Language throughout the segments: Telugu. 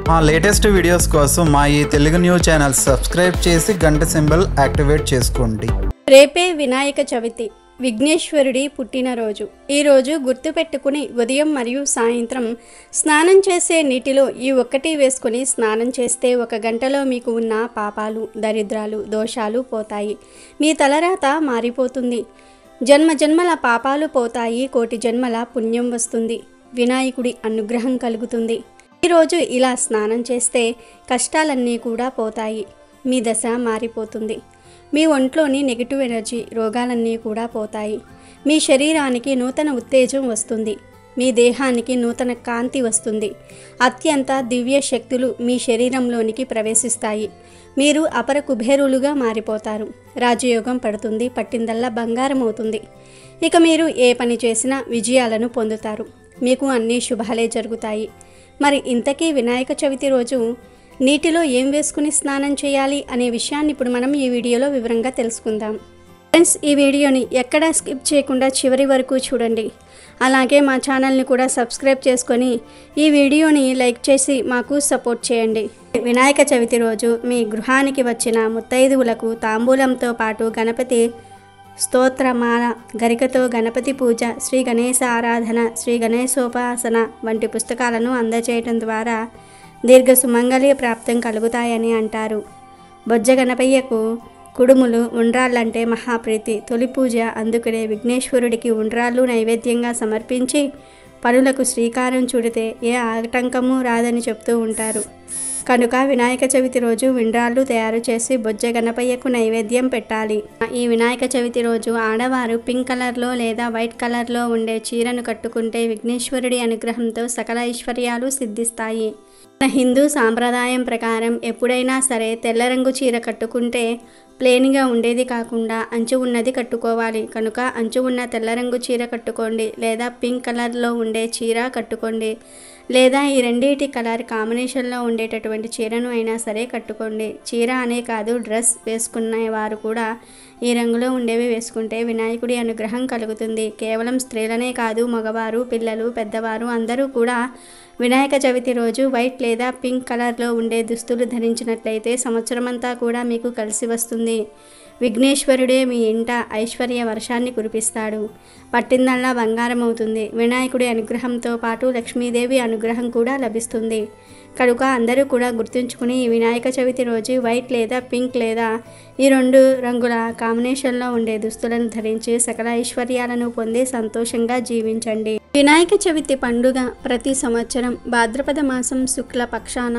మా లేటెస్ట్ వీడియోస్ కోసం మా ఈ తెలుగు న్యూస్ ఛానల్ సబ్స్క్రైబ్ చేసి గంట సింబల్ యాక్టివేట్ చేసుకోండి. రేపే వినాయక చవితి, విఘ్నేశ్వరుడి పుట్టినరోజు. ఈరోజు గుర్తుపెట్టుకుని ఉదయం మరియు సాయంత్రం స్నానం చేసే నీటిలో ఈ ఒక్కటి వేసుకుని స్నానం చేస్తే 1 గంటలో మీకు ఉన్న పాపాలు, దరిద్రాలు, దోషాలు పోతాయి. మీ తలరాత మారిపోతుంది. జన్మ జన్మల పాపాలు పోతాయి. కోటి జన్మల పుణ్యం వస్తుంది. వినాయకుడి అనుగ్రహం కలుగుతుంది. ఈరోజు ఇలా స్నానం చేస్తే కష్టాలన్నీ కూడా పోతాయి. మీ దశ మారిపోతుంది. మీ ఒంట్లోని నెగిటివ్ ఎనర్జీ, రోగాలన్నీ కూడా పోతాయి. మీ శరీరానికి నూతన ఉత్తేజం వస్తుంది. మీ దేహానికి నూతన కాంతి వస్తుంది. అత్యంత దివ్య శక్తులు మీ శరీరంలోనికి ప్రవేశిస్తాయి. మీరు అపర కుబేరులుగా మారిపోతారు. రాజయోగం పడుతుంది. పట్టిందల్లా బంగారం అవుతుంది. ఇక మీరు ఏ పని చేసినా విజయాలను పొందుతారు. మీకు అన్ని శుభాలే జరుగుతాయి. మరి ఇంతకీ వినాయక చవితి రోజు నీటిలో ఏం వేసుకుని స్నానం చేయాలి అనే విషయాన్ని ఇప్పుడు మనం ఈ వీడియోలో వివరంగా తెలుసుకుందాం. ఫ్రెండ్స్, ఈ వీడియోని ఎక్కడా స్కిప్ చేయకుండా చివరి వరకు చూడండి. అలాగే మా ఛానల్ని కూడా సబ్స్క్రైబ్ చేసుకొని ఈ వీడియోని లైక్ చేసి మాకు సపోర్ట్ చేయండి. వినాయక చవితి రోజు మీ గృహానికి వచ్చిన ముత్తైదువులకు తాంబూలంతో పాటు గణపతి స్తోత్రమాల, గరికతో గణపతి పూజ, శ్రీ గణేశ ఆరాధన, శ్రీ గణేశోపాసన వంటి పుస్తకాలను అందజేయడం ద్వారా దీర్ఘ సుమంగళి ప్రాప్తం కలుగుతాయని అంటారు. బొజ్జ గణపయ్యకు కుడుములు, ఉండ్రాళ్ళంటే మహాప్రీతి. తొలి పూజ అందుకనే విఘ్నేశ్వరుడికి ఉండ్రాళ్ళు నైవేద్యంగా సమర్పించి పనులకు శ్రీకారం చుడితే ఏ ఆటంకము రాదని చెప్తూ ఉంటారు. కనుక వినాయక చవితి రోజు ఉండ్రాళ్ళు తయారు చేసి బొజ్జ గణపయ్యకు నైవేద్యం పెట్టాలి. ఈ వినాయక చవితి రోజు ఆడవారు పింక్ కలర్లో లేదా వైట్ కలర్లో ఉండే చీరను కట్టుకుంటే విఘ్నేశ్వరుడి అనుగ్రహంతో సకల ఐశ్వర్యాలు సిద్ధిస్తాయి. మన హిందూ సాంప్రదాయం ప్రకారం ఎప్పుడైనా సరే తెల్ల రంగు చీర కట్టుకుంటే ప్లెయిన్గా ఉండేది కాకుండా అంచు ఉన్నది కట్టుకోవాలి. కనుక అంచు ఉన్న తెల్ల రంగు చీర కట్టుకోండి, లేదా పింక్ కలర్లో ఉండే చీర కట్టుకోండి, లేదా ఈ రెండింటి కలర్ కాంబినేషన్లో ఉండేటటువంటి చీరను అయినా సరే కట్టుకోండి. చీర అనే కాదు, డ్రెస్ వేసుకునే వారు కూడా ఈ రంగులో ఉండేవి వేసుకుంటే వినాయకుడి అనుగ్రహం కలుగుతుంది. కేవలం స్త్రీలనే కాదు, మగవారు, పిల్లలు, పెద్దవారు అందరూ కూడా వినాయక చవితి రోజు వైట్ లేదా పింక్ కలర్లో ఉండే దుస్తులు ధరించినట్లయితే సంవత్సరమంతా కూడా మీకు కలిసి వస్తుంది. విఘ్నేశ్వరుడే మీ ఇంట ఐశ్వర్య వర్షాన్ని కురిపిస్తాడు. పట్టిందల్లా బంగారం అవుతుంది. వినాయకుడి అనుగ్రహంతో పాటు లక్ష్మీదేవి అనుగ్రహం కూడా లభిస్తుంది. కనుక అందరూ కూడా గుర్తుంచుకుని ఈ వినాయక చవితి రోజు వైట్ లేదా పింక్ లేదా ఈ 2 రంగుల కాంబినేషన్లో ఉండే దుస్తులను ధరించి సకల ఐశ్వర్యాలను పొంది సంతోషంగా జీవించండి. వినాయక చవితి పండుగ ప్రతి సంవత్సరం భాద్రపద మాసం శుక్ల పక్షాన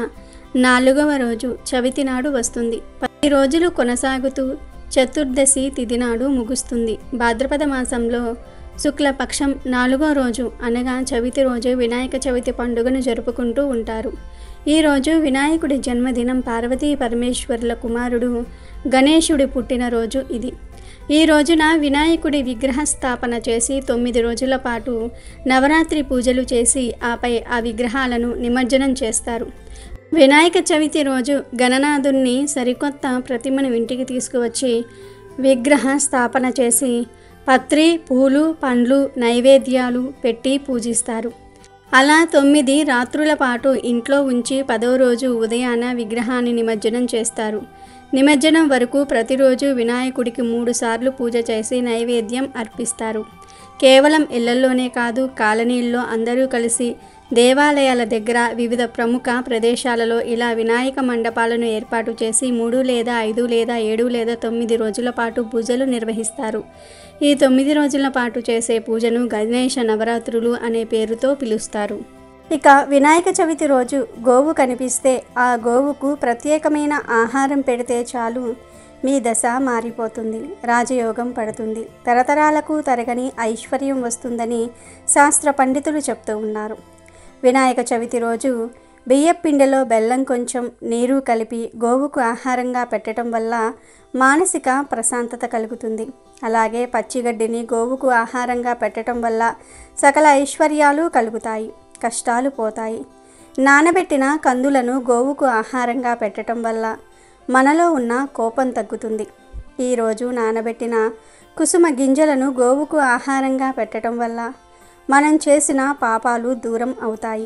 4వ రోజు చవితి నాడు వస్తుంది. 10 రోజులు కొనసాగుతూ చతుర్దశి తిథి నాడు ముగుస్తుంది. భాద్రపద మాసంలో శుక్లపక్షం 4వ రోజు అనగా చవితి రోజు వినాయక చవితి పండుగను జరుపుకుంటూ ఉంటారు. ఈ రోజు వినాయకుడి జన్మదినం. పార్వతీ పరమేశ్వరుల కుమారుడు గణేశుడి పుట్టినరోజు ఇది. ఈ రోజున వినాయకుడి విగ్రహ స్థాపన చేసి 9 రోజుల పాటు నవరాత్రి పూజలు చేసి ఆపై ఆ విగ్రహాలను నిమజ్జనం చేస్తారు. వినాయక చవితి రోజు గణనాథుణ్ణి సరికొత్త ప్రతిమను ఇంటికి తీసుకువచ్చి విగ్రహ స్థాపన చేసి పత్రి, పూలు, పండ్లు, నైవేద్యాలు పెట్టి పూజిస్తారు. అలా 9 రాత్రుల పాటు ఇంట్లో ఉంచి 10వ రోజు ఉదయాన విగ్రహాన్ని నిమజ్జనం చేస్తారు. నిమజ్జనం వరకు ప్రతిరోజు వినాయకుడికి 3 సార్లు పూజ చేసి నైవేద్యం అర్పిస్తారు. కేవలం ఇళ్లలోనే కాదు, కాలనీల్లో అందరూ కలిసి దేవాలయాల దగ్గర వివిధ ప్రముఖ ప్రదేశాలలో ఇలా వినాయక మండపాలను ఏర్పాటు చేసి 3 లేదా 5 లేదా 7 లేదా 9 రోజుల పాటు పూజలు నిర్వహిస్తారు. ఈ 9 రోజుల పాటు చేసే పూజను గణేశ నవరాత్రులు అనే పేరుతో పిలుస్తారు. ఇక వినాయక చవితి రోజు గోవు కనిపిస్తే ఆ గోవుకు ప్రత్యేకమైన ఆహారం పెడితే చాలు మీ దశ మారిపోతుంది. రాజయోగం పడుతుంది. తరతరాలకు తరగని ఐశ్వర్యం వస్తుందని శాస్త్ర పండితులు చెప్తూ ఉన్నారు. వినాయక చవితి రోజు బియ్యపిండిలో బెల్లం కొంచెం నీరు కలిపి గోవుకు ఆహారంగా పెట్టడం వల్ల మానసిక ప్రశాంతత కలుగుతుంది. అలాగే పచ్చిగడ్డిని గోవుకు ఆహారంగా పెట్టడం వల్ల సకల ఐశ్వర్యాలు కలుగుతాయి, కష్టాలు పోతాయి. నానబెట్టిన కందులను గోవుకు ఆహారంగా పెట్టడం వల్ల మనలో ఉన్న కోపం తగ్గుతుంది. ఈరోజు నానబెట్టిన కుసుమ గింజలను గోవుకు ఆహారంగా పెట్టడం వల్ల మనం చేసిన పాపాలు దూరం అవుతాయి.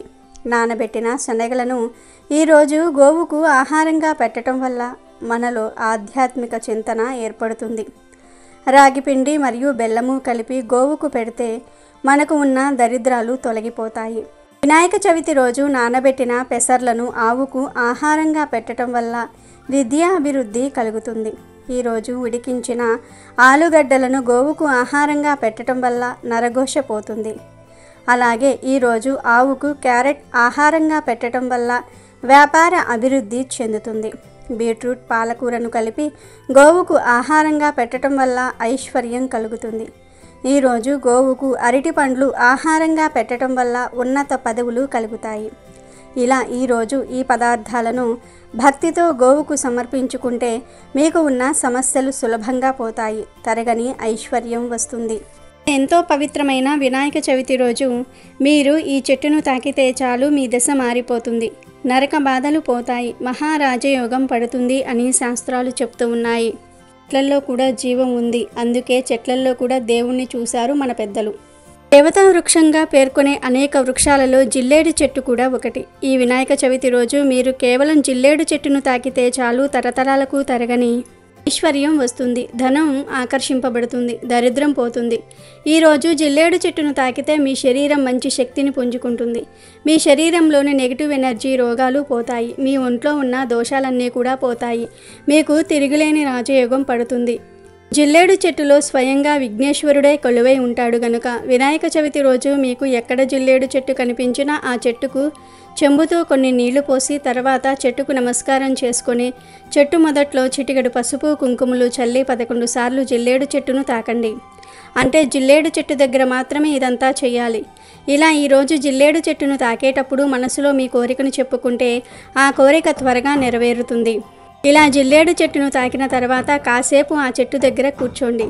నానబెట్టిన శనగలను ఈరోజు గోవుకు ఆహారంగా పెట్టడం వల్ల మనలో ఆధ్యాత్మిక చింతన ఏర్పడుతుంది. రాగిపిండి మరియు బెల్లము కలిపి గోవుకు పెడితే మనకు ఉన్న దరిద్రాలు తొలగిపోతాయి. వినాయక చవితి రోజు నానబెట్టిన పెసర్లను ఆవుకు ఆహారంగా పెట్టడం వల్ల విద్యా అభివృద్ధి కలుగుతుంది. ఈరోజు ఉడికించిన ఆలుగడ్డలను గోవుకు ఆహారంగా పెట్టడం వల్ల నరఘోష పోతుంది. అలాగే ఈరోజు ఆవుకు క్యారెట్ ఆహారంగా పెట్టడం వల్ల వ్యాపార అభివృద్ధి చెందుతుంది. బీట్రూట్ పాలకూరను కలిపి గోవుకు ఆహారంగా పెట్టడం వల్ల ఐశ్వర్యం కలుగుతుంది. ఈరోజు గోవుకు అరటి పండ్లు ఆహారంగా పెట్టడం వల్ల ఉన్నత పదవులు కలుగుతాయి. ఇలా ఈరోజు ఈ పదార్థాలను భక్తితో గోవుకు సమర్పించుకుంటే మీకు ఉన్న సమస్యలు సులభంగా పోతాయి. తరగని ఐశ్వర్యం వస్తుంది. ఎంతో పవిత్రమైన వినాయక చవితి రోజు మీరు ఈ చెట్టును తాకితే చాలు మీ దశ మారిపోతుంది, నరక బాధలు పోతాయి, మహారాజయోగం పడుతుంది అని శాస్త్రాలు చెప్తూ ఉన్నాయి. చెట్లల్లో కూడా జీవం ఉంది, అందుకే చెట్లల్లో కూడా దేవుణ్ణి చూశారు మన పెద్దలు. దేవతా వృక్షంగా పేర్కొనే అనేక వృక్షాలలో జిల్లేడు చెట్టు కూడా ఒకటి. ఈ వినాయక చవితి రోజు మీరు కేవలం జిల్లేడు చెట్టును తాకితే చాలు తరతరాలకు తరగని ఐశ్వర్యం వస్తుంది, ధనం ఆకర్షింపబడుతుంది, దరిద్రం పోతుంది. ఈరోజు జిల్లేడు చెట్టును తాకితే మీ శరీరం మంచి శక్తిని పుంజుకుంటుంది. మీ శరీరంలోని నెగిటివ్ ఎనర్జీ రోగాలు పోతాయి. మీ ఒంట్లో ఉన్న దోషాలన్నీ కూడా పోతాయి. మీకు తిరుగులేని రాజయోగం పడుతుంది. జిల్లేడు చెట్టులో స్వయంగా విఘ్నేశ్వరుడే కొలువై ఉంటాడు గనుక వినాయక చవితి రోజు మీకు ఎక్కడ జిల్లేడు చెట్టు కనిపించినా ఆ చెట్టుకు చెంబుతో కొన్ని నీళ్లు పోసి తర్వాత చెట్టుకు నమస్కారం చేసుకొని చెట్టు మొదట్లో చిటికెడు పసుపు కుంకుమలు చల్లి 11 సార్లు జిల్లేడు చెట్టును తాకండి. అంటే జిల్లేడు చెట్టు దగ్గర మాత్రమే ఇదంతా చేయాలి. ఇలా ఈరోజు జిల్లేడు చెట్టును తాకేటప్పుడు మనసులో మీ కోరికను చెప్పుకుంటే ఆ కోరిక త్వరగా నెరవేరుతుంది. ఇలా జిల్లేడు చెట్టును తాకిన తర్వాత కాసేపు ఆ చెట్టు దగ్గర కూర్చోండి.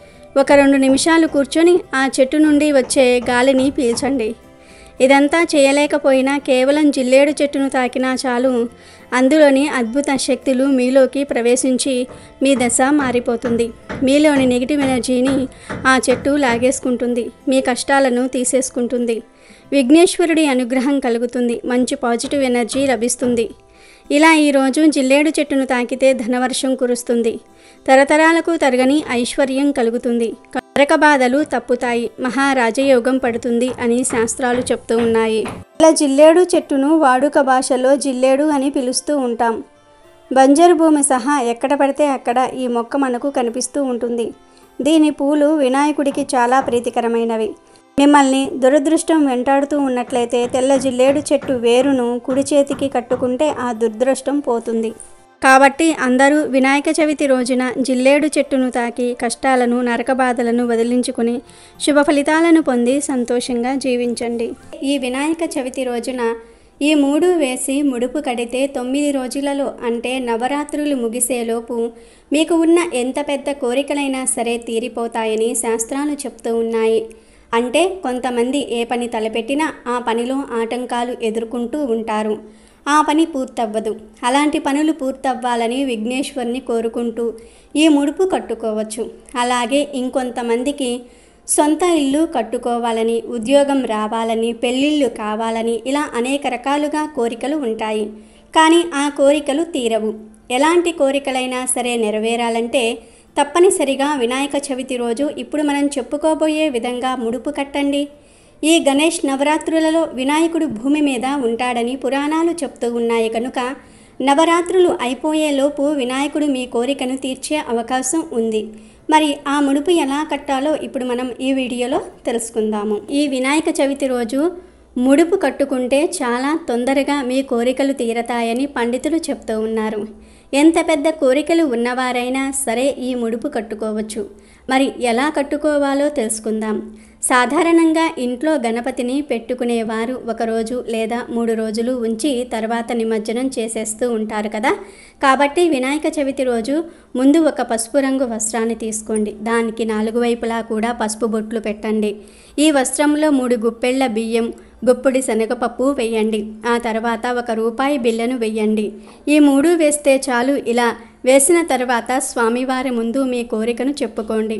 ఒక 2 నిమిషాలు కూర్చొని ఆ చెట్టు నుండి వచ్చే గాలిని పీల్చండి. ఇదంతా చేయలేకపోయినా కేవలం జిల్లేడు చెట్టును తాకినా చాలు, అందులోని అద్భుత శక్తులు మీలోకి ప్రవేశించి మీ దశ మారిపోతుంది. మీలోని నెగిటివ్ ఎనర్జీని ఆ చెట్టు లాగేసుకుంటుంది, మీ కష్టాలను తీసేసుకుంటుంది. విఘ్నేశ్వరుడి అనుగ్రహం కలుగుతుంది, మంచి పాజిటివ్ ఎనర్జీ లభిస్తుంది. ఇలా ఈరోజు జిల్లేడు చెట్టును తాకితే ధనవర్షం కురుస్తుంది, తరతరాలకు తరగని ఐశ్వర్యం కలుగుతుంది, నరక బాధలు తప్పుతాయి, మహారాజయోగం పడుతుంది అని శాస్త్రాలు చెప్తూ ఉన్నాయి. ఇలా జిల్లేడు చెట్టును వాడుక భాషలో జిల్లేడు అని పిలుస్తూ ఉంటాం. బంజరు భూమి సహా ఎక్కడ పడితే అక్కడ ఈ మొక్క మనకు కనిపిస్తూ ఉంటుంది. దీని పూలు వినాయకుడికి చాలా ప్రీతికరమైనవి. మిమ్మల్ని దురదృష్టం వెంటాడుతూ ఉన్నట్లయితే తెల్ల జిల్లేడు చెట్టు వేరును కుడి చేతికి కట్టుకుంటే ఆ దురదృష్టం పోతుంది. కాబట్టి అందరూ వినాయక చవితి రోజున జిల్లేడు చెట్టును తాకి కష్టాలను నరక బాధలను వదిలించుకుని శుభ ఫలితాలను పొంది సంతోషంగా జీవించండి. ఈ వినాయక చవితి రోజున ఈ 3 వేసి ముడుపు కడితే 9 రోజులలో అంటే నవరాత్రులు ముగిసేలోపు మీకు ఉన్న ఎంత పెద్ద కోరికలైనా సరే తీరిపోతాయని శాస్త్రాలు చెప్తూ ఉన్నాయి. అంటే కొంతమంది ఏ పని తలపెట్టినా ఆ పనిలో ఆటంకాలు ఎదుర్కొంటూ ఉంటారు, ఆ పని పూర్తవ్వదు. అలాంటి పనులు పూర్తవ్వాలని విఘ్నేశ్వరుని కోరుకుంటూ ఈ ముడుపు కట్టుకోవచ్చు. అలాగే ఇంకొంతమందికి సొంత ఇల్లు కట్టుకోవాలని, ఉద్యోగం రావాలని, పెళ్ళిళ్ళు కావాలని ఇలా అనేక రకాలుగా కోరికలు ఉంటాయి. కానీ ఆ కోరికలు తీరవు. ఎలాంటి కోరికలైనా సరే నెరవేరాలంటే తప్పనిసరిగా వినాయక చవితి రోజు ఇప్పుడు మనం చెప్పుకోబోయే విధంగా ముడుపు కట్టండి. ఈ గణేష్ నవరాత్రులలో వినాయకుడు భూమి మీద ఉంటాడని పురాణాలు చెప్తూ ఉన్నాయి కనుక నవరాత్రులు అయిపోయేలోపు వినాయకుడు మీ కోరికను తీర్చే అవకాశం ఉంది. మరి ఆ ముడుపు ఎలా కట్టాలో ఇప్పుడు మనం ఈ వీడియోలో తెలుసుకుందాము. ఈ వినాయక చవితి రోజు ముడుపు కట్టుకుంటే చాలా తొందరగా మీ కోరికలు తీరతాయని పండితులు చెప్తూ ఉన్నారు. ఎంత పెద్ద కోరికలు ఉన్నవారైనా సరే ఈ ముడుపు కట్టుకోవచ్చు. మరి ఎలా కట్టుకోవాలో తెలుసుకుందాం. సాధారణంగా ఇంట్లో గణపతిని పెట్టుకునేవారు 1 రోజు లేదా 3 రోజులు ఉంచి తర్వాత నిమజ్జనం చేసేస్తూ ఉంటారు కదా. కాబట్టి వినాయక చవితి రోజు ముందు ఒక పసుపు రంగు వస్త్రాన్ని తీసుకోండి. దానికి 4 వైపులా కూడా పసుపు బొట్లు పెట్టండి. ఈ వస్త్రంలో 3 గుప్పెళ్ల బియ్యం, గుప్పిడి శనగపప్పు వేయండి. ఆ తర్వాత 1 రూపాయి బిళ్ళను వేయండి. ఈ 3 వేస్తే చాలు. ఇలా వేసిన తర్వాత స్వామివారి ముందు మీ కోరికను చెప్పుకోండి.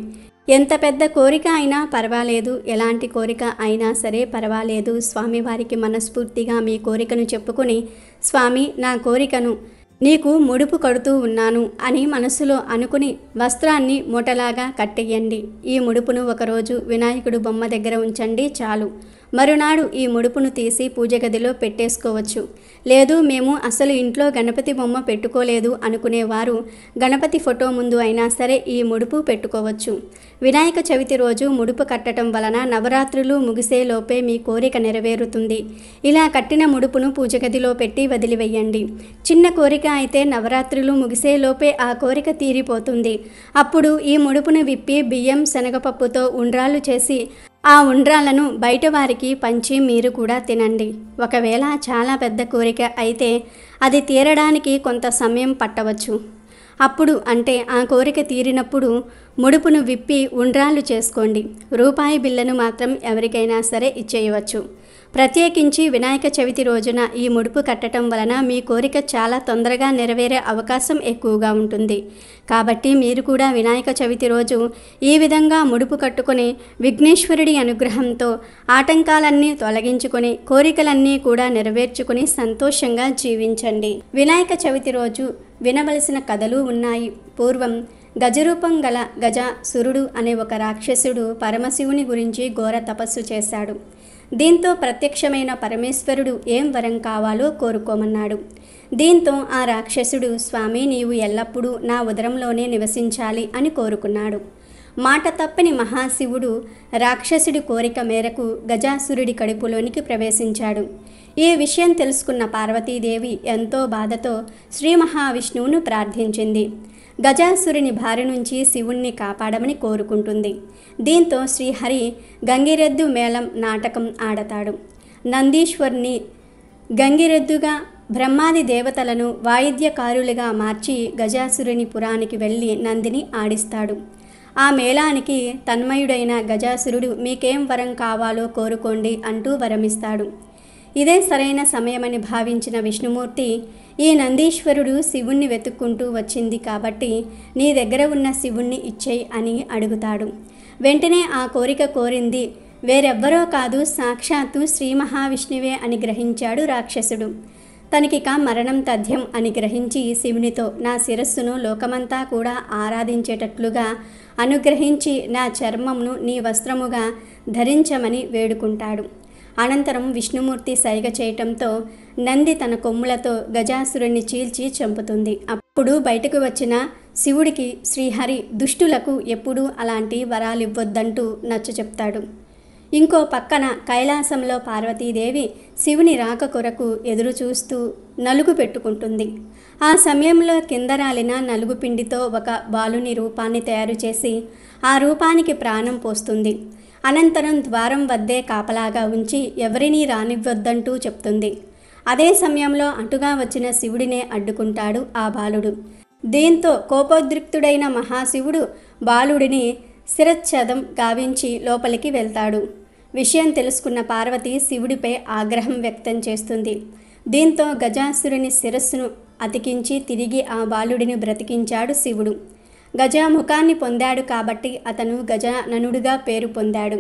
ఎంత పెద్ద కోరిక అయినా పర్వాలేదు, ఎలాంటి కోరిక అయినా సరే పర్వాలేదు, స్వామివారికి మనస్ఫూర్తిగా మీ కోరికను చెప్పుకొని, స్వామి నా కోరికను నీకు ముడుపు కడుతూ ఉన్నాను అని మనసులో అనుకుని వస్త్రాన్ని మూటలాగా కట్టేయండి. ఈ ముడుపును ఒకరోజు వినాయకుడు బొమ్మ దగ్గర ఉంచండి చాలు. మరునాడు ఈ ముడుపును తీసి పూజ గదిలో పెట్టేసుకోవచ్చు. లేదు మేము అసలు ఇంట్లో గణపతి బొమ్మ పెట్టుకోలేదు అనుకునేవారు గణపతి ఫోటో ముందు అయినా సరే ఈ ముడుపు పెట్టుకోవచ్చు. వినాయక చవితి రోజు ముడుపు కట్టడం వలన నవరాత్రులు ముగిసేలోపే మీ కోరిక నెరవేరుతుంది. ఇలా కట్టిన ముడుపును పూజ గదిలో పెట్టి వదిలివేయండి. చిన్న కోరిక అయితే నవరాత్రులు ముగిసేలోపే ఆ కోరిక తీరిపోతుంది. అప్పుడు ఈ ముడుపును విప్పి బియ్యం శనగపప్పుతో ఉండ్రాళ్ళు చేసి ఆ ఉండ్రాలను బయట వారికి పంచి మీరు కూడా తినండి. ఒకవేళ చాలా పెద్ద కోరిక అయితే అది తీరడానికి కొంత సమయం పట్టవచ్చు. అప్పుడు అంటే ఆ కోరిక తీరినప్పుడు ముడుపును విప్పి ఉండ్రాళ్ళు చేసుకోండి. రూపాయి బిళ్ళను మాత్రం ఎవరికైనా సరే ఇచ్చేయవచ్చు. ప్రత్యేకించి వినాయక చవితి రోజున ఈ ముడుపు కట్టడం వలన మీ కోరిక చాలా తొందరగా నెరవేరే అవకాశం ఎక్కువగా ఉంటుంది. కాబట్టి మీరు కూడా వినాయక చవితి రోజు ఈ విధంగా ముడుపు కట్టుకొని విఘ్నేశ్వరుడి అనుగ్రహంతో ఆటంకాలన్నీ తొలగించుకొని కోరికలన్నీ కూడా నెరవేర్చుకొని సంతోషంగా జీవించండి. వినాయక చవితి రోజు వినవలసిన కథలు ఉన్నాయి. పూర్వం గజరూపం గల గజాసురుడు అనే ఒక రాక్షసుడు పరమశివుని గురించి ఘోర తపస్సు చేశాడు. దీంతో ప్రత్యక్షమైన పరమేశ్వరుడు ఏం వరం కావాలో కోరుకోమన్నాడు. దీంతో ఆ రాక్షసుడు, స్వామి నీవు ఎల్లప్పుడూ నా ఉదరంలోనే నివసించాలి అని కోరుకున్నాడు. మాట తప్పని మహాశివుడు రాక్షసుడి కోరిక మేరకు గజాసురుడి కడుపులోనికి ప్రవేశించాడు. ఈ విషయం తెలుసుకున్న పార్వతీదేవి ఎంతో బాధతో శ్రీ మహావిష్ణువును ప్రార్థించింది. గజాసురుని బారి నుంచి శివుణ్ణి కాపాడమని కోరుకుంటుంది. దీంతో శ్రీహరి గంగిరెద్దు మేళం నాటకం ఆడతాడు. నందీశ్వరుని గంగిరెద్దుగా, బ్రహ్మాది దేవతలను వాయిద్యకారులుగా మార్చి గజాసురుని పురానికి వెళ్ళి నందిని ఆడిస్తాడు. ఆ మేళానికి తన్మయుడైన గజాసురుడు మీకేం వరం కావాలో కోరుకోండి అంటూ వరమిస్తాడు. ఇదే సరైన సమయమని భావించిన విష్ణుమూర్తి, ఈ నందీశ్వరుడు శివుణ్ణి వెతుక్కుంటూ వచ్చింది కాబట్టి నీ దగ్గర ఉన్న శివుణ్ణి ఇచ్చేయి అని అడుగుతాడు. వెంటనే ఆ కోరిక కోరింది వేరెవ్వరో కాదు, సాక్షాత్తు శ్రీ మహావిష్ణువే అని గ్రహించాడు రాక్షసుడు. తనకిక మరణం తథ్యం అని గ్రహించి శివునితో నా శిరస్సును లోకమంతా కూడా ఆరాధించేటట్లుగా అనుగ్రహించి నా చర్మంను నీ వస్త్రముగా ధరించమని వేడుకుంటాడు. అనంతరం విష్ణుమూర్తి సైగ చేయటంతో నంది తన కొమ్ములతో గజాసురుణ్ణి చీల్చి చంపుతుంది. అప్పుడు బయటకు వచ్చిన శివుడికి శ్రీహరి దుష్టులకు ఎప్పుడూ అలాంటి వరాలివ్వొద్దంటూ నచ్చ చెప్తాడు. ఇంకో పక్కన కైలాసంలో పార్వతీదేవి శివుని రాక కొరకు ఎదురు చూస్తూ నలుగు పెట్టుకుంటుంది. ఆ సమయంలో కింద రాలిన నలుగు పిండితో ఒక బాలుని రూపాన్ని తయారు చేసి ఆ రూపానికి ప్రాణం పోస్తుంది. అనంతరం ద్వారం వద్దే కాపలాగా ఉంచి ఎవరినీ రానివ్వొద్దంటూ చెప్తుంది. అదే సమయంలో అటుగా వచ్చిన శివుడినే అడ్డుకుంటాడు ఆ బాలుడు. దీంతో కోపోద్రిక్తుడైన మహాశివుడు బాలుడిని శిరచ్ఛేదం గావించి లోపలికి వెళ్తాడు. విషయం తెలుసుకున్న పార్వతి శివుడిపై ఆగ్రహం వ్యక్తం చేస్తుంది. దీంతో గజాసురుని శిరస్సును అతికించి తిరిగి ఆ బాలుడిని బ్రతికించాడు శివుడు. గజాముఖాన్ని పొందాడు కాబట్టి అతను గజాననుడిగా పేరు పొందాడు.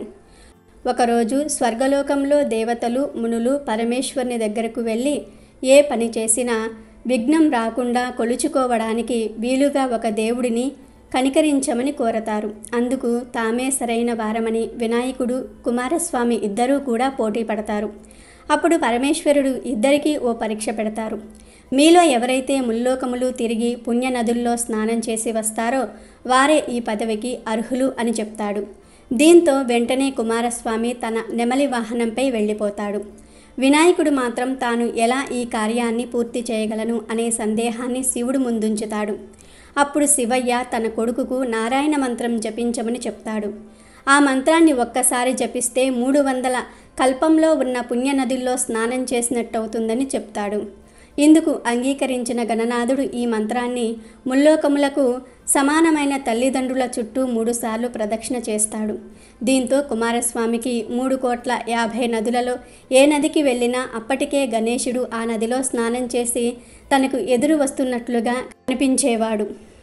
ఒకరోజు స్వర్గలోకంలో దేవతలు, మునులు పరమేశ్వరుని దగ్గరకు వెళ్ళి ఏ పని చేసినా విఘ్నం రాకుండా కొలుచుకోవడానికి వీలుగా ఒక దేవుడిని కనికరించమని కోరతారు. అందుకు తామే సరైన వారమని వినాయకుడు, కుమారస్వామి ఇద్దరూ కూడా పోటీ పడతారు. అప్పుడు పరమేశ్వరుడు ఇద్దరికీ ఓ పరీక్ష పెడతారు. మీలో ఎవరైతే ముల్లోకములు తిరిగి పుణ్యనదుల్లో స్నానం చేసి వస్తారో వారే ఈ పదవికి అర్హులు అని చెప్తాడు. దీంతో వెంటనే కుమారస్వామి తన నెమలి వాహనంపై వెళ్ళిపోతాడు. వినాయకుడు మాత్రం తాను ఎలా ఈ కార్యాన్ని పూర్తి చేయగలను అనే సందేహాన్ని శివుడు ముందుంచుతాడు. అప్పుడు శివయ్య తన కొడుకుకు నారాయణ మంత్రం జపించమని చెప్తాడు. ఆ మంత్రాన్ని ఒక్కసారి జపిస్తే 300 కల్పంలో ఉన్న పుణ్యనదుల్లో స్నానం చేసినట్టవుతుందని చెప్తాడు. ఇందుకు అంగీకరించిన గణనాథుడు ఈ మంత్రాన్ని ముల్లోకములకు సమానమైన తల్లిదండ్రుల చుట్టూ 3 సార్లు ప్రదక్షిణ చేస్తాడు. దీంతో కుమారస్వామికి 3,50,00,000 నదులలో ఏ నదికి వెళ్ళినా అప్పటికే గణేశుడు ఆ నదిలో స్నానం చేసి తనకు ఎదురు వస్తున్నట్లుగా కనిపించేవాడు.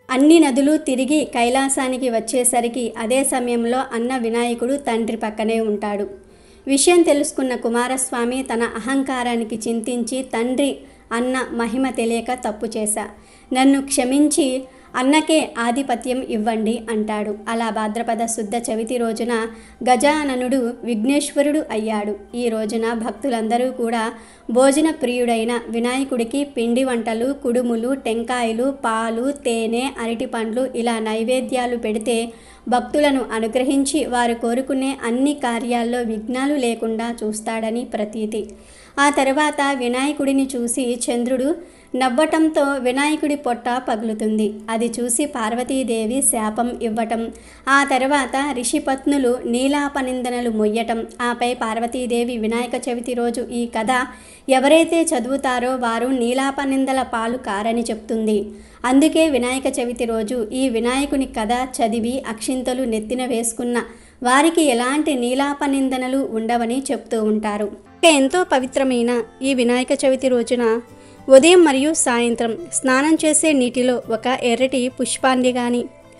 అన్ని నదులు తిరిగి కైలాసానికి వచ్చేసరికి అదే సమయంలో అన్న వినాయకుడు తండ్రి పక్కనే ఉంటాడు. విషయం తెలుసుకున్న కుమారస్వామి తన అహంకారానికి చింతించి, తండ్రి అన్న మహిమ తెలియక తప్పు చేశా, నన్ను క్షమించి అన్నకే ఆధిపత్యం ఇవ్వండి అంటాడు. అలా భాద్రపద శుద్ధ చవితి రోజున గజాననుడు విఘ్నేశ్వరుడు అయ్యాడు. ఈ రోజున భక్తులందరూ కూడా భోజన ప్రియుడైన వినాయకుడికి పిండి వంటలు, కుడుములు, టెంకాయలు, పాలు, తేనె, అరటిపండ్లు ఇలా నైవేద్యాలు పెడితే భక్తులను అనుగ్రహించి వారు కోరుకునే అన్ని కార్యాల్లో విఘ్నాలు లేకుండా చూస్తాడని ప్రతీతి. ఆ తర్వాత వినాయకుడిని చూసి చంద్రుడు నవ్వటంతో వినాయకుడి పొట్ట పగులుతుంది. అది చూసి పార్వతీదేవి శాపం ఇవ్వటం, ఆ తర్వాత ఋషిపత్నులు నీలాపనిందనలు మొయ్యటం, ఆపై పార్వతీదేవి వినాయక చవితి రోజు ఈ కథ ఎవరైతే చదువుతారో వారు నీలాపనిందల పాలు కారని చెప్తుంది. అందుకే వినాయక చవితి రోజు ఈ వినాయకుని కథ చదివి అక్షింతలు నెత్తిన వేసుకున్న వారికి ఎలాంటి నీలాపనిందనలు ఉండవని చెప్తూ ఉంటారు. ఎంతో పవిత్రమైన ఈ వినాయక చవితి రోజున ఉదయం మరియు సాయంత్రం స్నానం చేసే నీటిలో ఒక ఎర్రటి పుష్పాన్ని కానీ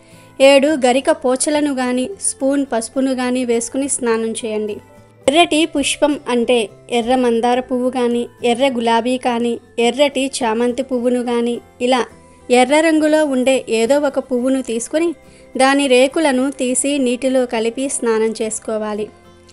7 గరిక పోచలను కానీ స్పూన్ పసుపును కానీ వేసుకుని స్నానం చేయండి. ఎర్రటి పుష్పం అంటే ఎర్ర మందార పువ్వు కానీ, ఎర్ర గులాబీ కానీ, ఎర్రటి చామంతి పువ్వును కానీ, ఇలా ఎర్ర రంగులో ఉండే ఏదో ఒక పువ్వును తీసుకుని దాని రేకులను తీసి నీటిలో కలిపి స్నానం చేసుకోవాలి.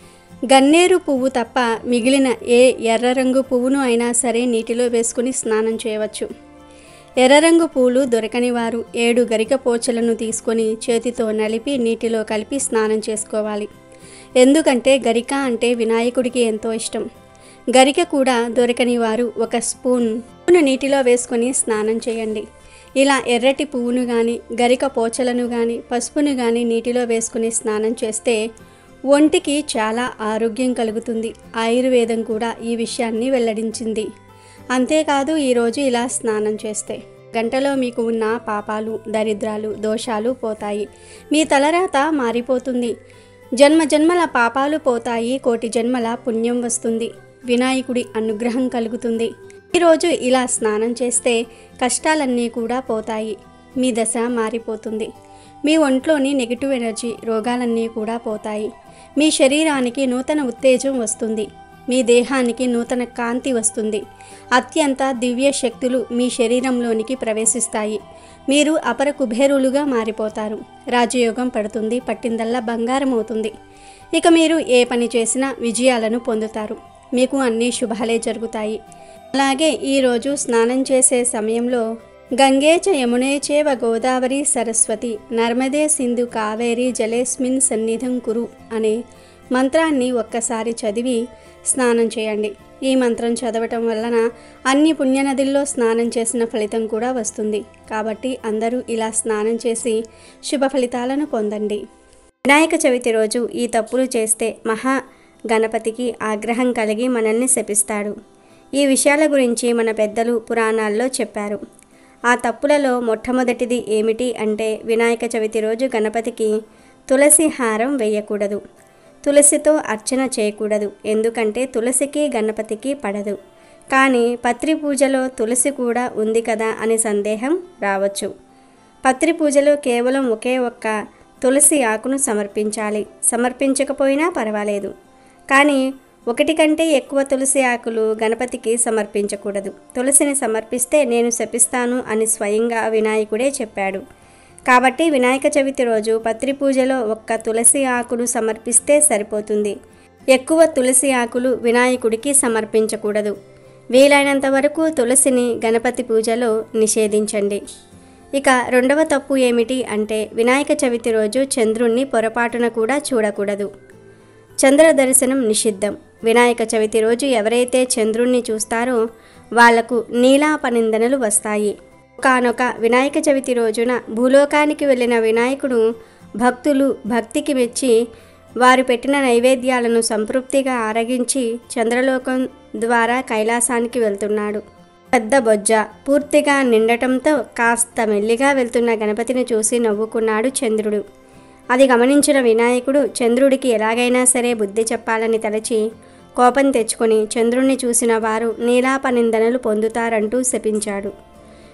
గన్నేరు పువ్వు తప్ప మిగిలిన ఏ ఎర్ర రంగు పువ్వును అయినా సరే నీటిలో వేసుకుని స్నానం చేయవచ్చు. ఎర్ర రంగు పూలు దొరకని వారు 7 గరిక పోచలను తీసుకొని చేతితో నలిపి నీటిలో కలిపి స్నానం చేసుకోవాలి. ఎందుకంటే గరిక అంటే వినాయకుడికి ఎంతో ఇష్టం. గరిక కూడా దొరకని వారు 1 స్పూన్ నీటిలో వేసుకొని స్నానం చేయండి. ఇలా ఎర్రటి పువ్వును కానీ, గరిక పోచలను కానీ, పసుపును కానీ నీటిలో వేసుకుని స్నానం చేస్తే ఒంటికి చాలా ఆరోగ్యం కలుగుతుంది. ఆయుర్వేదం కూడా ఈ విషయాన్ని వెల్లడించింది. అంతేకాదు ఈరోజు ఇలా స్నానం చేస్తే గంటలో మీకు ఉన్న పాపాలు, దరిద్రాలు, దోషాలు పోతాయి. మీ తలరాత మారిపోతుంది. జన్మ జన్మల పాపాలు పోతాయి. 1,000,000 జన్మల పుణ్యం వస్తుంది. వినాయకుడి అనుగ్రహం కలుగుతుంది. ఈరోజు ఇలా స్నానం చేస్తే కష్టాలన్నీ కూడా పోతాయి. మీ దశ మారిపోతుంది. మీ ఒంట్లోని నెగిటివ్ ఎనర్జీ, రోగాలన్నీ కూడా పోతాయి. మీ శరీరానికి నూతన ఉత్తేజం వస్తుంది. మీ దేహానికి నూతన కాంతి వస్తుంది. అత్యంత దివ్య శక్తులు మీ శరీరంలోనికి ప్రవేశిస్తాయి. మీరు అపర కుబేరులుగా మారిపోతారు. రాజయోగం పడుతుంది. పట్టిందల్లా బంగారం అవుతుంది. ఇక మీరు ఏ పని చేసినా విజయాలను పొందుతారు. మీకు అన్ని శుభాలే జరుగుతాయి. అలాగే ఈరోజు స్నానం చేసే సమయంలో గంగే చ యమునే చేవ గోదావరి సరస్వతి నర్మదే సింధు కావేరి జలేస్మిన్ సన్నిధం కురు అనే మంత్రాన్ని ఒక్కసారి చదివి స్నానం చేయండి. ఈ మంత్రం చదవటం వలన అన్ని పుణ్యనదుల్లో స్నానం చేసిన ఫలితం కూడా వస్తుంది. కాబట్టి అందరూ ఇలా స్నానం చేసి శుభ ఫలితాలను పొందండి. వినాయక చవితి రోజు ఈ తప్పులు చేస్తే మహా గణపతికి ఆగ్రహం కలిగి మనల్ని శపిస్తాడు. ఈ విషయాల గురించి మన పెద్దలు పురాణాల్లో చెప్పారు. ఆ తప్పులలో మొట్టమొదటిది ఏమిటి అంటే వినాయక చవితి రోజు గణపతికి తులసి హారం వేయకూడదు. తులసితో అర్చన చేయకూడదు. ఎందుకంటే తులసికి గణపతికి పడదు. కానీ పత్రి పూజలో తులసి కూడా ఉంది కదా అని సందేహం రావచ్చు. పత్రి పూజలో కేవలం ఒకే ఒక్క తులసి ఆకును సమర్పించాలి. సమర్పించకపోయినా పర్వాలేదు. కానీ 1 కంటే ఎక్కువ తులసి ఆకులు గణపతికి సమర్పించకూడదు. తులసిని సమర్పిస్తే నేను శపిస్తాను అని స్వయంగా వినాయకుడే చెప్పాడు. కాబట్టి వినాయక చవితి రోజు పత్రి పూజలో 1 తులసి ఆకును సమర్పిస్తే సరిపోతుంది. ఎక్కువ తులసి ఆకులు వినాయకుడికి సమర్పించకూడదు. వీలైనంత వరకు తులసిని గణపతి పూజలో నిషేధించండి. ఇక రెండవ తప్పు ఏమిటి అంటే వినాయక చవితి రోజు చంద్రుణ్ణి పొరపాటున కూడా చూడకూడదు. చంద్ర దర్శనం నిషిద్ధం. వినాయక చవితి రోజు ఎవరైతే చంద్రుణ్ణి చూస్తారో వాళ్లకు నీలాపనిందనలు వస్తాయి. ఒకానొక వినాయక చవితి రోజున భూలోకానికి వెళ్ళిన వినాయకుడు భక్తులు భక్తికి మెచ్చి వారు పెట్టిన నైవేద్యాలను సంతృప్తిగా ఆరగించి చంద్రలోకం ద్వారా కైలాసానికి వెళ్తున్నాడు. పెద్ద బొజ్జ పూర్తిగా నిండటంతో కాస్త మెల్లిగా వెళ్తున్న గణపతిని చూసి నవ్వుకున్నాడు చంద్రుడు. అది గమనించిన వినాయకుడు చంద్రుడికి ఎలాగైనా సరే బుద్ధి చెప్పాలని తలచి కోపం తెచ్చుకొని చంద్రుణ్ణి చూసిన వారు నీలాపనిందనలు పొందుతారంటూ శపించాడు.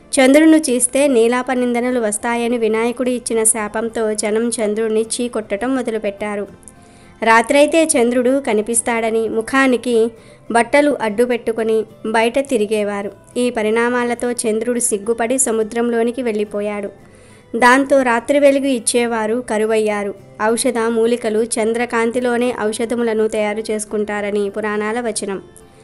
చంద్రుని చూస్తే నీలాపనిందనలు వస్తాయని వినాయకుడు ఇచ్చిన శాపంతో జనం చంద్రుడిని చీకొట్టడం మొదలుపెట్టారు. రాత్రైతే చంద్రుడు కనిపిస్తాడని ముఖానికి బట్టలు అడ్డు పెట్టుకొని బయట తిరిగేవారు. ఈ పరిణామాలతో చంద్రుడు సిగ్గుపడి సముద్రంలోనికి వెళ్ళిపోయాడు. దాంతో రాత్రి వెలుగు ఇచ్చేవారు కరువయ్యారు. ఔషధ మూలికలు చంద్రకాంతిలోనే ఔషధములను తయారు చేసుకుంటారని పురాణాల వచనం.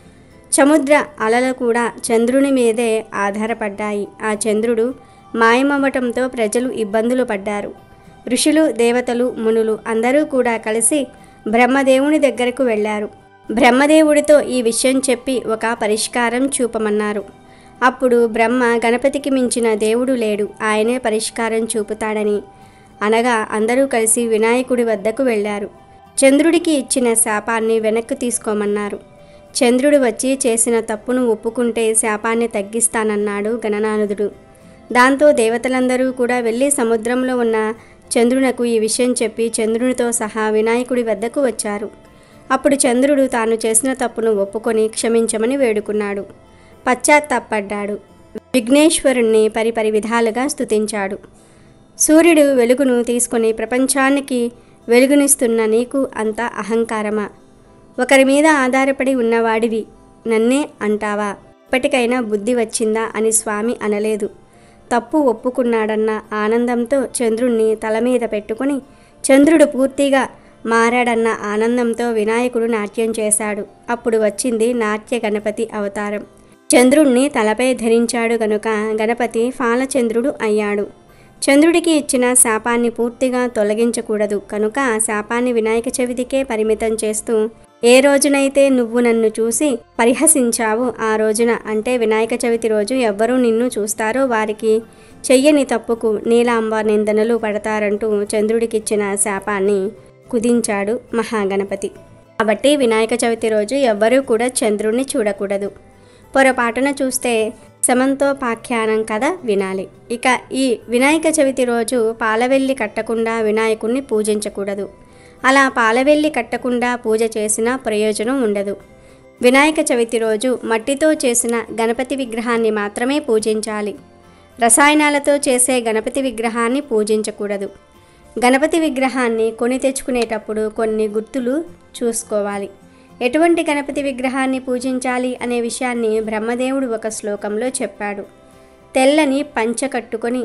సముద్ర అలలు కూడా చంద్రుని మీదే ఆధారపడ్డాయి. ఆ చంద్రుడు మాయమవ్వటంతో ప్రజలు ఇబ్బందులు పడ్డారు. ఋషులు, దేవతలు, మునులు అందరూ కూడా కలిసి బ్రహ్మదేవుని దగ్గరకు వెళ్ళారు. బ్రహ్మదేవుడితో ఈ విషయం చెప్పి ఒక పరిష్కారం చూపమన్నారు. అప్పుడు బ్రహ్మ గణపతికి మించిన దేవుడు లేడు, ఆయనే పరిష్కారం చూపుతాడని అనగా అందరూ కలిసి వినాయకుడి వద్దకు వెళ్ళారు. చంద్రుడికి ఇచ్చిన శాపాన్ని వెనక్కి తీసుకోమన్నారు. చంద్రుడు వచ్చి చేసిన తప్పును ఒప్పుకుంటే శాపాన్ని తగ్గిస్తానన్నాడు గణనాథుడు. దాంతో దేవతలందరూ కూడా వెళ్ళి సముద్రంలో ఉన్న చంద్రునకు ఈ విషయం చెప్పి చంద్రునితో సహా వినాయకుడి వద్దకు వచ్చారు. అప్పుడు చంద్రుడు తాను చేసిన తప్పును ఒప్పుకొని క్షమించమని వేడుకున్నాడు. పశ్చాత్తాపడ్డాడు. విఘ్నేశ్వరుణ్ణి పరిపరి విధాలుగా స్తుతించాడు. సూర్యుడు వెలుగును తీసుకొని ప్రపంచానికి వెలుగునిస్తున్న నీకు అంత అహంకారమా? ఒకరి మీద ఆధారపడి ఉన్నవాడివి నన్నే అంటావా? ఇప్పటికైనా బుద్ధి వచ్చిందా అని స్వామి అనలేదు. తప్పు ఒప్పుకున్నాడన్న ఆనందంతో చంద్రుణ్ణి తల మీద పెట్టుకుని చంద్రుడు పూర్తిగా మారాడన్న ఆనందంతో వినాయకుడు నాట్యం చేశాడు. అప్పుడు వచ్చింది నాట్య గణపతి అవతారం. చంద్రుణ్ణి తలపై ధరించాడు గనుక గణపతి ఫాలచంద్రుడు అయ్యాడు. చంద్రుడికి ఇచ్చిన శాపాన్ని పూర్తిగా తొలగించకూడదు కనుక ఆ శాపాన్ని వినాయక చవితికే పరిమితం చేస్తూ ఏ రోజునైతే నువ్వు నన్ను చూసి పరిహసించావో ఆ రోజున, అంటే వినాయక చవితి రోజు ఎవ్వరూ నిన్ను చూస్తారో వారికి చెయ్యని తప్పుకు నీలాంబ నిందనలు పడతారంటూ చంద్రుడికిచ్చిన శాపాన్ని కుదించాడు మహాగణపతి. కాబట్టి వినాయక చవితి రోజు ఎవ్వరూ కూడా చంద్రుడిని చూడకూడదు. పొరపాటున చూస్తే సమంతోపాఖ్యానం కథ వినాలి. ఇక ఈ వినాయక చవితి రోజు పాలవెల్లి కట్టకుండా వినాయకుణ్ణి పూజించకూడదు. అలా పాలవెల్లి కట్టకుండా పూజ చేసినా ప్రయోజనం ఉండదు. వినాయక చవితి రోజు మట్టితో చేసిన గణపతి విగ్రహాన్ని మాత్రమే పూజించాలి. రసాయనాలతో చేసే గణపతి విగ్రహాన్ని పూజించకూడదు. గణపతి విగ్రహాన్ని కొని తెచ్చుకునేటప్పుడు కొన్ని గుర్తులు చూసుకోవాలి. ఎటువంటి గణపతి విగ్రహాన్ని పూజించాలి అనే విషయాన్ని బ్రహ్మదేవుడు ఒక శ్లోకంలో చెప్పాడు. తెల్లని పంచ కట్టుకొని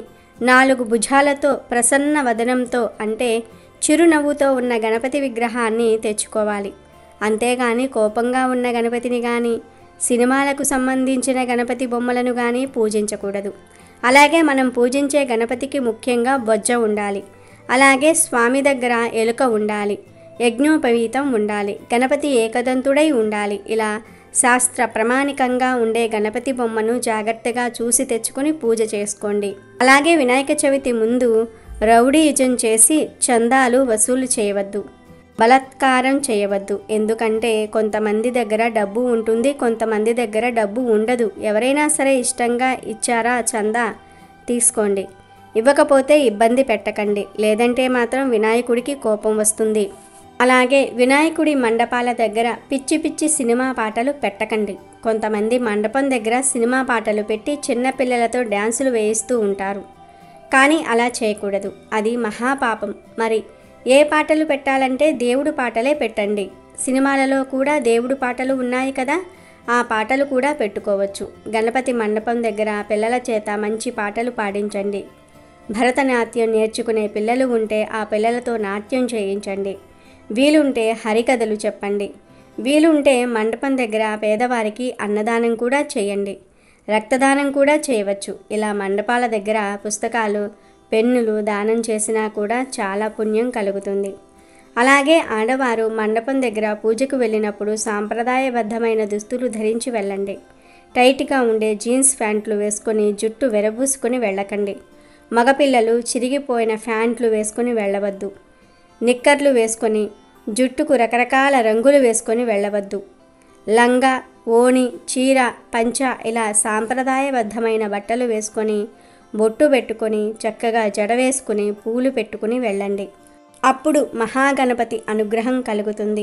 4 భుజాలతో ప్రసన్న వదనంతో అంటే చిరునవ్వుతో ఉన్న గణపతి విగ్రహాన్ని తెచ్చుకోవాలి. అంతేగాని కోపంగా ఉన్న గణపతిని కానీ సినిమాలకు సంబంధించిన గణపతి బొమ్మలను కానీ పూజించకూడదు. అలాగే మనం పూజించే గణపతికి ముఖ్యంగా బొజ్జ ఉండాలి. అలాగే స్వామి దగ్గర ఎలుక ఉండాలి. యజ్ఞోపవీతం ఉండాలి. గణపతి ఏకదంతుడై ఉండాలి. ఇలా శాస్త్ర ప్రమాణికంగా ఉండే గణపతి బొమ్మను జాగ్రత్తగా చూసి తెచ్చుకొని పూజ చేసుకోండి. అలాగే వినాయక చవితి ముందు రౌడీయిజం చేసి చందాలు వసూలు చేయవద్దు, బలాత్కారం చేయవద్దు. ఎందుకంటే కొంతమంది దగ్గర డబ్బు ఉంటుంది, కొంతమంది దగ్గర డబ్బు ఉండదు. ఎవరైనా సరే ఇష్టంగా ఇచ్చారా చందా తీసుకోండి, ఇవ్వకపోతే ఇబ్బంది పెట్టకండి, లేదంటే మాత్రం వినాయకుడికి కోపం వస్తుంది. అలాగే వినాయకుడి మండపాల దగ్గర పిచ్చి పిచ్చి సినిమా పాటలు పెట్టకండి. కొంతమంది మండపం దగ్గర సినిమా పాటలు పెట్టి చిన్నపిల్లలతో డ్యాన్సులు వేయిస్తూ ఉంటారు. కానీ అలా చేయకూడదు, అది మహాపాపం. మరి ఏ పాటలు పెట్టాలంటే దేవుడు పాటలే పెట్టండి. సినిమాలలో కూడా దేవుడు పాటలు ఉన్నాయి కదా, ఆ పాటలు కూడా పెట్టుకోవచ్చు. గణపతి మండపం దగ్గర పిల్లల చేత మంచి పాటలు పాడించండి. భరతనాట్యం నేర్చుకునే పిల్లలు ఉంటే ఆ పిల్లలతో నాట్యం చేయించండి. వీలుంటే హరికథలు చెప్పండి. వీలుంటే మండపం దగ్గర పేదవారికి అన్నదానం కూడా చేయండి. రక్తదానం కూడా చేయవచ్చు. ఇలా మండపాల దగ్గర పుస్తకాలు, పెన్నులు దానం చేసినా కూడా చాలా పుణ్యం కలుగుతుంది. అలాగే ఆడవారు మండపం దగ్గర పూజకు వెళ్ళినప్పుడు సాంప్రదాయబద్ధమైన దుస్తులు ధరించి వెళ్ళండి. టైట్గా ఉండే జీన్స్ ప్యాంట్లు వేసుకొని జుట్టు వెరబూసుకొని వెళ్ళకండి. మగపిల్లలు చిరిగిపోయిన ప్యాంట్లు వేసుకొని వెళ్ళవద్దు. నిక్కర్లు వేసుకొని జుట్టుకు రకరకాల రంగులు వేసుకొని వెళ్ళవద్దు. లంగా, ఓణి, చీర, పంచ ఇలా సాంప్రదాయబద్ధమైన బట్టలు వేసుకొని బొట్టు పెట్టుకొని చక్కగా జడ వేసుకుని పూలు పెట్టుకుని వెళ్ళండి. అప్పుడు మహాగణపతి అనుగ్రహం కలుగుతుంది.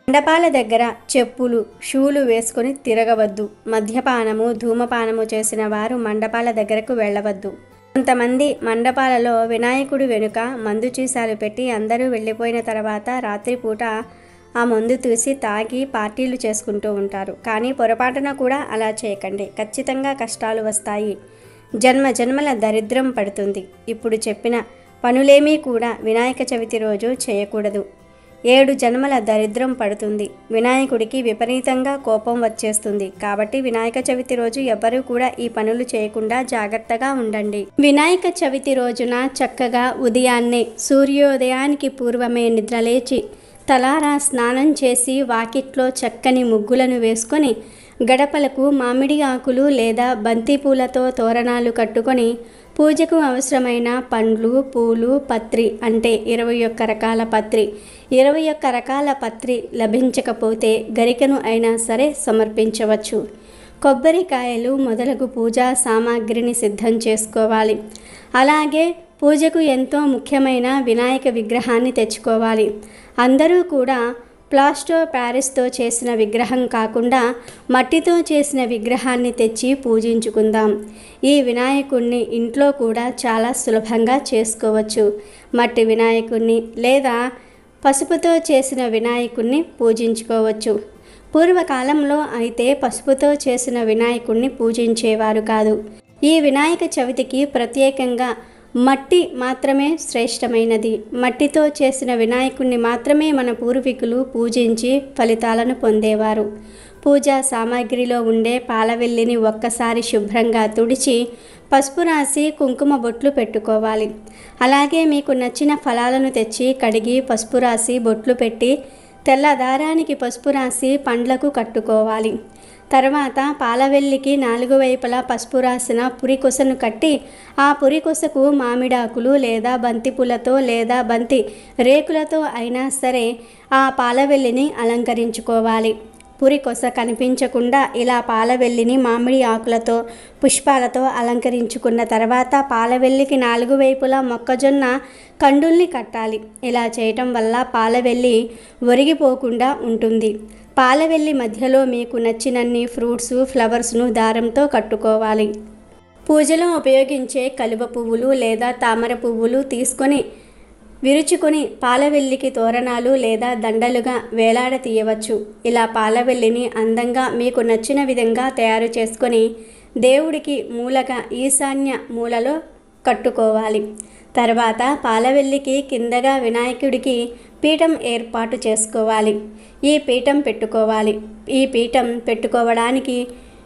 మండపాల దగ్గర చెప్పులు షూలు వేసుకొని తిరగవద్దు. మద్యపానము ధూమపానము చేసిన వారు మండపాల దగ్గరకు వెళ్ళవద్దు. కొంతమంది మండపాలలో వినాయకుడి వెనుక మందు చీసాలు పెట్టి అందరూ వెళ్ళిపోయిన తర్వాత రాత్రిపూట ఆ మందు తీసి తాగి పార్టీలు చేసుకుంటూ ఉంటారు. కానీ పొరపాటున కూడా అలా చేయకండి. ఖచ్చితంగా కష్టాలు వస్తాయి. జన్మ జన్మల దరిద్రం పడుతుంది. ఇప్పుడు చెప్పిన పనులేమీ కూడా వినాయక చవితి రోజు చేయకూడదు. 7 జన్మల దరిద్రం పడుతుంది. వినాయకుడికి విపరీతంగా కోపం వచ్చేస్తుంది. కాబట్టి వినాయక చవితి రోజు ఎవ్వరూ కూడా ఈ పనులు చేయకుండా జాగ్రత్తగా ఉండండి. వినాయక చవితి రోజున చక్కగా ఉదయాన్నే సూర్యోదయానికి పూర్వమే నిద్రలేచి తలారా స్నానం చేసి వాకిట్లో చక్కని ముగ్గులను వేసుకొని గడపలకు మామిడి ఆకులు లేదా బంతి పూలతో తోరణాలు కట్టుకొని పూజకు అవసరమైన పండ్లు పూలు పత్రి అంటే 21 రకాల పత్రి 21 రకాల పత్రి లభించకపోతే గరికను అయినా సరే సమర్పించవచ్చు. కొబ్బరికాయలు మొదలగు పూజా సామాగ్రిని సిద్ధం చేసుకోవాలి. అలాగే పూజకు ఎంతో ముఖ్యమైన వినాయక విగ్రహాన్ని తెచ్చుకోవాలి. అందరూ కూడా ప్లాస్టర్ ప్యారిస్తో చేసిన విగ్రహం కాకుండా మట్టితో చేసిన విగ్రహాన్ని తెచ్చి పూజించుకుందాం. ఈ వినాయకుడిని ఇంట్లో కూడా చాలా సులభంగా చేసుకోవచ్చు. మట్టి వినాయకుడిని లేదా పసుపుతో చేసిన వినాయకుడిని పూజించుకోవచ్చు. పూర్వకాలంలో అయితే పసుపుతో చేసిన వినాయకుడిని పూజించేవారు కాదు. ఈ వినాయక చవితికి ప్రత్యేకంగా మట్టి మాత్రమే శ్రేష్టమైనది. మట్టితో చేసిన వినాయకుడిని మాత్రమే మన పూర్వీకులు పూజించి ఫలితాలను పొందేవారు. పూజా సామాగ్రిలో ఉండే పాలవెల్లిని ఒక్కసారి శుభ్రంగా తుడిచి పసుపు రాసి కుంకుమ బొట్లు పెట్టుకోవాలి. అలాగే మీకు నచ్చిన ఫలాలను తెచ్చి కడిగి పసుపు రాసి బొట్లు పెట్టి తెల్ల దారానికి పసుపు రాసి పండ్లకు కట్టుకోవాలి. తర్వాత పాలవెల్లికి 4 వైపులా పసుపు రాసిన పురికొసను కట్టి ఆ పురికొసకు మామిడాకులు లేదా బంతిపూలతో లేదా బంతి రేకులతో అయినా సరే ఆ పాలవెల్లిని అలంకరించుకోవాలి. పురికొస కనిపించకుండా ఇలా పాలవెల్లిని మామిడి ఆకులతో పుష్పాలతో అలంకరించుకున్న తర్వాత పాలవెల్లికి 4 వైపులా మొక్కజొన్న కండుల్ని కట్టాలి. ఇలా చేయటం వల్ల పాలవెల్లి ఒరిగిపోకుండా ఉంటుంది. పాలవెల్లి మధ్యలో మీకు నచ్చినన్ని ఫ్రూట్స్ ఫ్లవర్స్ను దారంతో కట్టుకోవాలి. పూజలో ఉపయోగించే కలువ పువ్వులు లేదా తామర పువ్వులు తీసుకొని విరుచుకొని పాలవెల్లికి తోరణాలు లేదా దండలుగా వేలాడతీయవచ్చు. ఇలా పాలవెల్లిని అందంగా మీకు నచ్చిన విధంగా తయారు చేసుకొని దేవుడికి మూలగా ఈశాన్య మూలలో కట్టుకోవాలి. తర్వాత పాలవెల్లికి కిందగా వినాయకుడికి పీఠం ఏర్పాటు చేసుకోవాలి. ఈ పీఠం పెట్టుకోవాలి. ఈ పీఠం పెట్టుకోవడానికి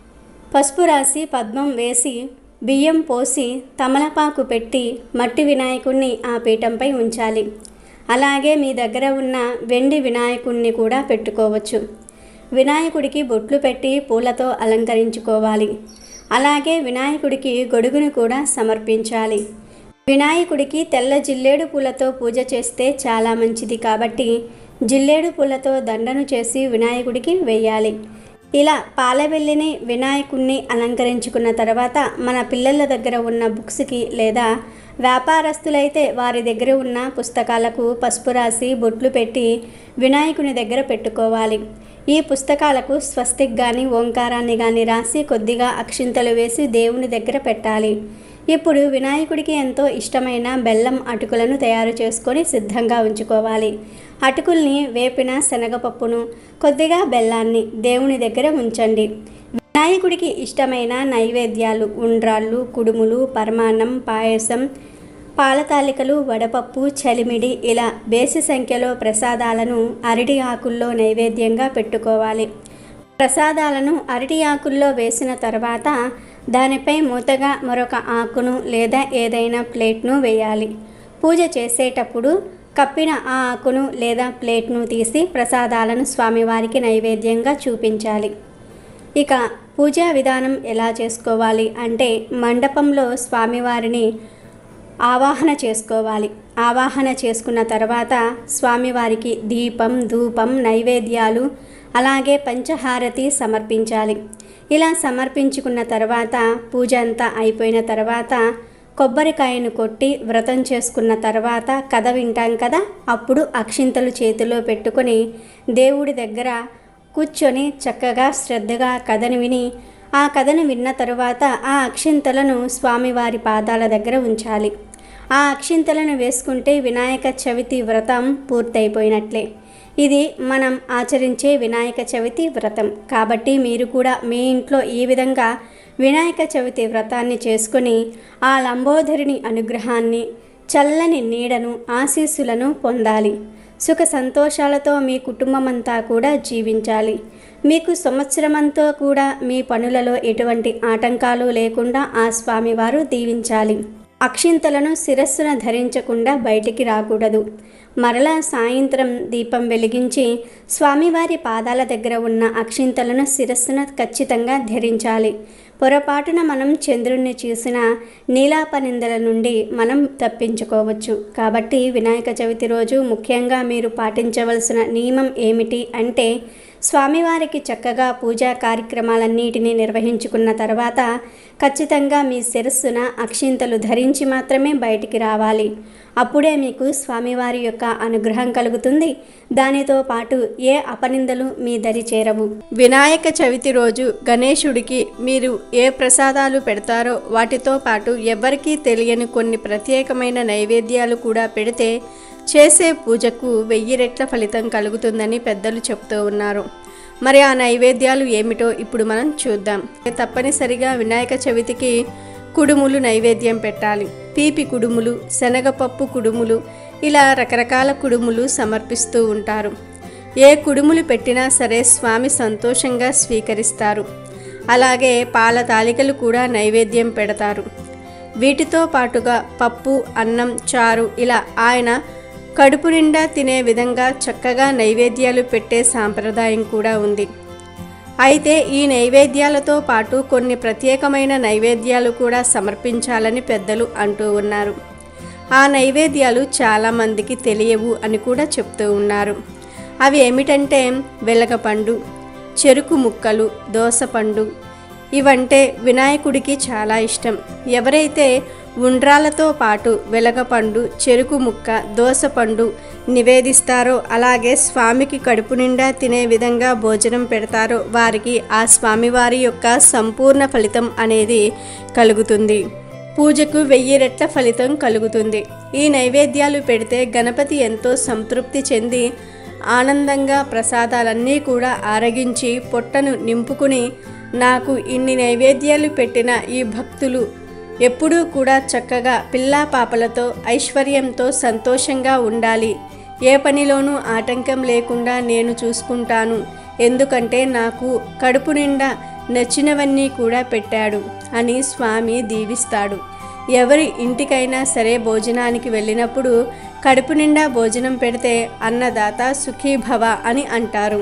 పసుపు రాసి పద్మం వేసి బియ్యం పోసి తమలపాకు పెట్టి మట్టి వినాయకుడిని ఆ పీఠంపై ఉంచాలి. అలాగే మీ దగ్గర ఉన్న వెండి వినాయకుడిని కూడా పెట్టుకోవచ్చు. వినాయకుడికి బొట్లు పెట్టి పూలతో అలంకరించుకోవాలి. అలాగే వినాయకుడికి గొడుగును కూడా సమర్పించాలి. వినాయకుడికి తెల్ల జిల్లేడు పూలతో పూజ చేస్తే చాలా మంచిది కాబట్టి జిల్లేడు పూలతో దండను చేసి వినాయకుడికి వేయాలి. ఇలా పాలవెల్లిని వినాయకుడిని అలంకరించుకున్న తర్వాత మన పిల్లల దగ్గర ఉన్న బుక్స్కి లేదా వ్యాపారస్తులైతే వారి దగ్గర ఉన్న పుస్తకాలకు పసుపు రాసి బొట్లు పెట్టి వినాయకుని దగ్గర పెట్టుకోవాలి. ఈ పుస్తకాలకు స్వస్తిక్ కానీ ఓంకారాన్ని కానీ రాసి కొద్దిగా అక్షింతలు వేసి దేవుని దగ్గర పెట్టాలి. ఇప్పుడు వినాయకుడికి ఎంతో ఇష్టమైన బెల్లం అటుకులను తయారు చేసుకొని సిద్ధంగా ఉంచుకోవాలి. అటుకుల్ని వేపిన శనగపప్పును కొద్దిగా బెల్లాన్ని దేవుని దగ్గర ఉంచండి. వినాయకుడికి ఇష్టమైన నైవేద్యాలు ఉండ్రాళ్ళు కుడుములు పరమాన్నం పాయసం పాలతాలికలు వడపప్పు చలిమిడి ఇలా బేసి సంఖ్యలో ప్రసాదాలను అరటి ఆకుల్లో నైవేద్యంగా పెట్టుకోవాలి. ప్రసాదాలను అరటి ఆకుల్లో వేసిన తర్వాత దానిపై మూతగా మరొక ఆకును లేదా ఏదైనా ప్లేట్ను వేయాలి. పూజ చేసేటప్పుడు కప్పిన ఆ ఆకును లేదా ప్లేట్ను తీసి ప్రసాదాలను స్వామివారికి నైవేద్యంగా చూపించాలి. ఇక పూజా విధానం ఎలా చేసుకోవాలి అంటే మండపంలో స్వామివారిని ఆవాహన చేసుకోవాలి. ఆవాహన చేసుకున్న తర్వాత స్వామివారికి దీపం ధూపం నైవేద్యాలు అలాగే పంచహారతి సమర్పించాలి. ఇలా సమర్పించుకున్న తర్వాత పూజ అంతా అయిపోయిన తర్వాత కొబ్బరికాయను కొట్టి వ్రతం చేసుకున్న తర్వాత కథ వింటాం కదా, అప్పుడు అక్షింతలు చేతిలో పెట్టుకొని దేవుడి దగ్గర కూర్చొని చక్కగా శ్రద్ధగా కథను విని, ఆ కథను విన్న తరువాత ఆ అక్షింతలను స్వామివారి పాదాల దగ్గర ఉంచాలి. ఆ అక్షింతలను వేసుకుంటే వినాయక చవితి వ్రతం పూర్తయిపోయినట్లే. ఇది మనం ఆచరించే వినాయక చవితి వ్రతం. కాబట్టి మీరు కూడా మీ ఇంట్లో ఈ విధంగా వినాయక చవితి వ్రతాన్ని చేసుకొని ఆ లంబోదరుని అనుగ్రహాన్ని, చల్లని నీడను, ఆశీస్సులను పొందాలి. సుఖ సంతోషాలతో మీ కుటుంబమంతా కూడా జీవించాలి. మీకు సంవత్సరమంతా కూడా మీ పనులలో ఎటువంటి ఆటంకాలు లేకుండా ఆ స్వామివారు దీవించాలి. అక్షింతలను శిరస్సున ధరించకుండా బయటికి రాకూడదు. మరలా సాయంత్రం దీపం వెలిగించి స్వామివారి పాదాల దగ్గర ఉన్న అక్షింతలను శిరస్సున ఖచ్చితంగా ధరించాలి. పొరపాటున మనం చంద్రుణ్ణి చూసిన నీలాపనిందల నుండి మనం తప్పించుకోవచ్చు. కాబట్టి వినాయక చవితి రోజు ముఖ్యంగా మీరు పాటించవలసిన నియమం ఏమిటి అంటే, స్వామివారికి చక్కగా పూజా కార్యక్రమాలన్నిటినీ నిర్వహించుకున్న తర్వాత ఖచ్చితంగా మీ శిరస్సున అక్షింతలు ధరించి మాత్రమే బయటికి రావాలి. అప్పుడే మీకు స్వామివారి యొక్క అనుగ్రహం కలుగుతుంది. దానితో పాటు ఏ అపనిందలు మీ దరి చేరవు. వినాయక చవితి రోజు గణేశుడికి మీరు ఏ ప్రసాదాలు పెడతారో వాటితో పాటు ఎవ్వరికీ తెలియని కొన్ని ప్రత్యేకమైన నైవేద్యాలు కూడా పెడితే చేసే పూజకు 1000 రెట్ల ఫలితం కలుగుతుందని పెద్దలు చెప్తూ ఉన్నారు. మరి ఆ నైవేద్యాలు ఏమిటో ఇప్పుడు మనం చూద్దాం. తప్పనిసరిగా వినాయక చవితికి కుడుములు నైవేద్యం పెట్టాలి. తీపి కుడుములు, శనగపప్పు కుడుములు, ఇలా రకరకాల కుడుములు సమర్పిస్తూ ఉంటారు. ఏ కుడుములు పెట్టినా సరే స్వామి సంతోషంగా స్వీకరిస్తారు. అలాగే పాల తాలికలు కూడా నైవేద్యం పెడతారు. వీటితో పాటుగా పప్పు, అన్నం, చారు ఇలా ఆయన కడుపు నిండా తినే విధంగా చక్కగా నైవేద్యాలు పెట్టే సాంప్రదాయం కూడా ఉంది. అయితే ఈ నైవేద్యాలతో పాటు కొన్ని ప్రత్యేకమైన నైవేద్యాలు కూడా సమర్పించాలని పెద్దలు అంటూ ఉన్నారు. ఆ నైవేద్యాలు చాలామందికి తెలియవు అని కూడా చెప్తూ ఉన్నారు. అవి ఏమిటంటే వెలగపండు, చెరుకు ముక్కలు, దోసపండు. ఇవంటే వినాయకుడికి చాలా ఇష్టం. ఎవరైతే ఉండ్రాలతో పాటు వెలగపండు, చెరుకు ముక్క, దోసపండు నివేదిస్తారో, అలాగే స్వామికి కడుపు నిండా తినే విధంగా భోజనం పెడతారో వారికి ఆ స్వామివారి యొక్క సంపూర్ణ ఫలితం అనేది కలుగుతుంది. పూజకు 1000 రెట్ల ఫలితం కలుగుతుంది. ఈ నైవేద్యాలు పెడితే గణపతి ఎంతో సంతృప్తి చెంది ఆనందంగా ప్రసాదాలన్నీ కూడా ఆరగించి పొట్టను నింపుకుని, నాకు ఇన్ని నైవేద్యాలు పెట్టిన ఈ భక్తులు ఎప్పుడూ కూడా చక్కగా పిల్లా పాపలతో ఐశ్వర్యంతో సంతోషంగా ఉండాలి, ఏ పనిలోనూ ఆటంకం లేకుండా నేను చూసుకుంటాను, ఎందుకంటే నాకు కడుపు నిండా నచ్చినవన్నీ కూడా పెట్టాడు అని స్వామి దీవిస్తాడు. ఎవరి ఇంటికైనా సరే భోజనానికి వెళ్ళినప్పుడు కడుపు నిండా భోజనం పెడితే అన్నదాత సుఖీభవ అని అంటారు.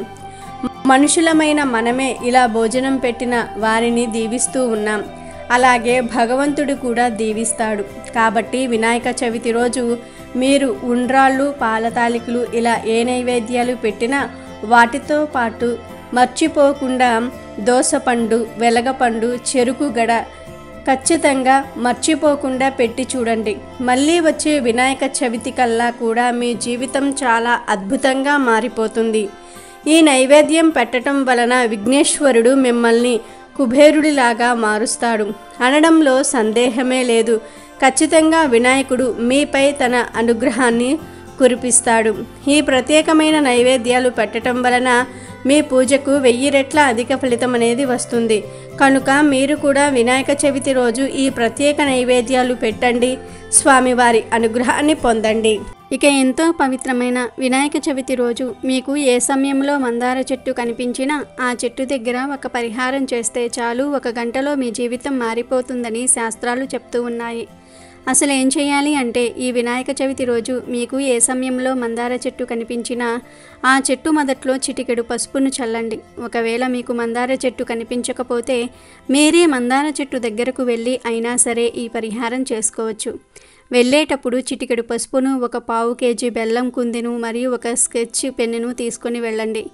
మనుషులమైన మనమే ఇలా భోజనం పెట్టిన వారిని దీవిస్తూ ఉన్నాం. అలాగే భగవంతుడు కూడా దీవిస్తాడు. కాబట్టి వినాయక చవితి రోజు మీరు ఉండ్రాళ్ళు, పాలతాలికలు ఇలా ఏ నైవేద్యాలు పెట్టినా వాటితో పాటు మర్చిపోకుండా దోసపండు, వెలగపండు, చెరుకు గడ ఖచ్చితంగా మర్చిపోకుండా పెట్టి చూడండి. మళ్ళీ వచ్చే వినాయక చవితి కల్లా కూడా మీ జీవితం చాలా అద్భుతంగా మారిపోతుంది. ఈ నైవేద్యం పెట్టడం వలన విఘ్నేశ్వరుడు మిమ్మల్ని కుబేరుడిలాగా మారుస్తాడు అనడంలో సందేహమే లేదు. ఖచ్చితంగా వినాయకుడు మీపై తన అనుగ్రహాన్ని కురిపిస్తాడు. ఈ ప్రత్యేకమైన నైవేద్యాలు పెట్టడం వలన మీ పూజకు 1000 రెట్ల అధిక ఫలితం అనేది వస్తుంది. కనుక మీరు కూడా వినాయక చవితి రోజు ఈ ప్రత్యేక నైవేద్యాలు పెట్టండి, స్వామివారి అనుగ్రహాన్ని పొందండి. ఇక ఎంతో పవిత్రమైన వినాయక చవితి రోజు మీకు ఏ సమయంలో మందార చెట్టు కనిపించినా ఆ చెట్టు దగ్గర ఒక పరిహారం చేస్తే చాలు, 1 గంటలో మీ జీవితం మారిపోతుందని శాస్త్రాలు చెప్తూ ఉన్నాయి. అసలు ఏం చేయాలి అంటే, ఈ వినాయక చవితి రోజు మీకు ఏ సమయంలో మందార చెట్టు కనిపించినా ఆ చెట్టు మొదట్లో చిటికెడు పసుపును చల్లండి. ఒకవేళ మీకు మందార చెట్టు కనిపించకపోతే మీరే మందార చెట్టు దగ్గరకు వెళ్ళి అయినా సరే ఈ పరిహారం చేసుకోవచ్చు. వెళ్ళేటప్పుడు చిటికెడు పసుపును, 1 పావు కేజీ బెల్లం కుందెను మరియు 1 స్కెచ్ పెన్నును తీసుకొని వెళ్ళండి.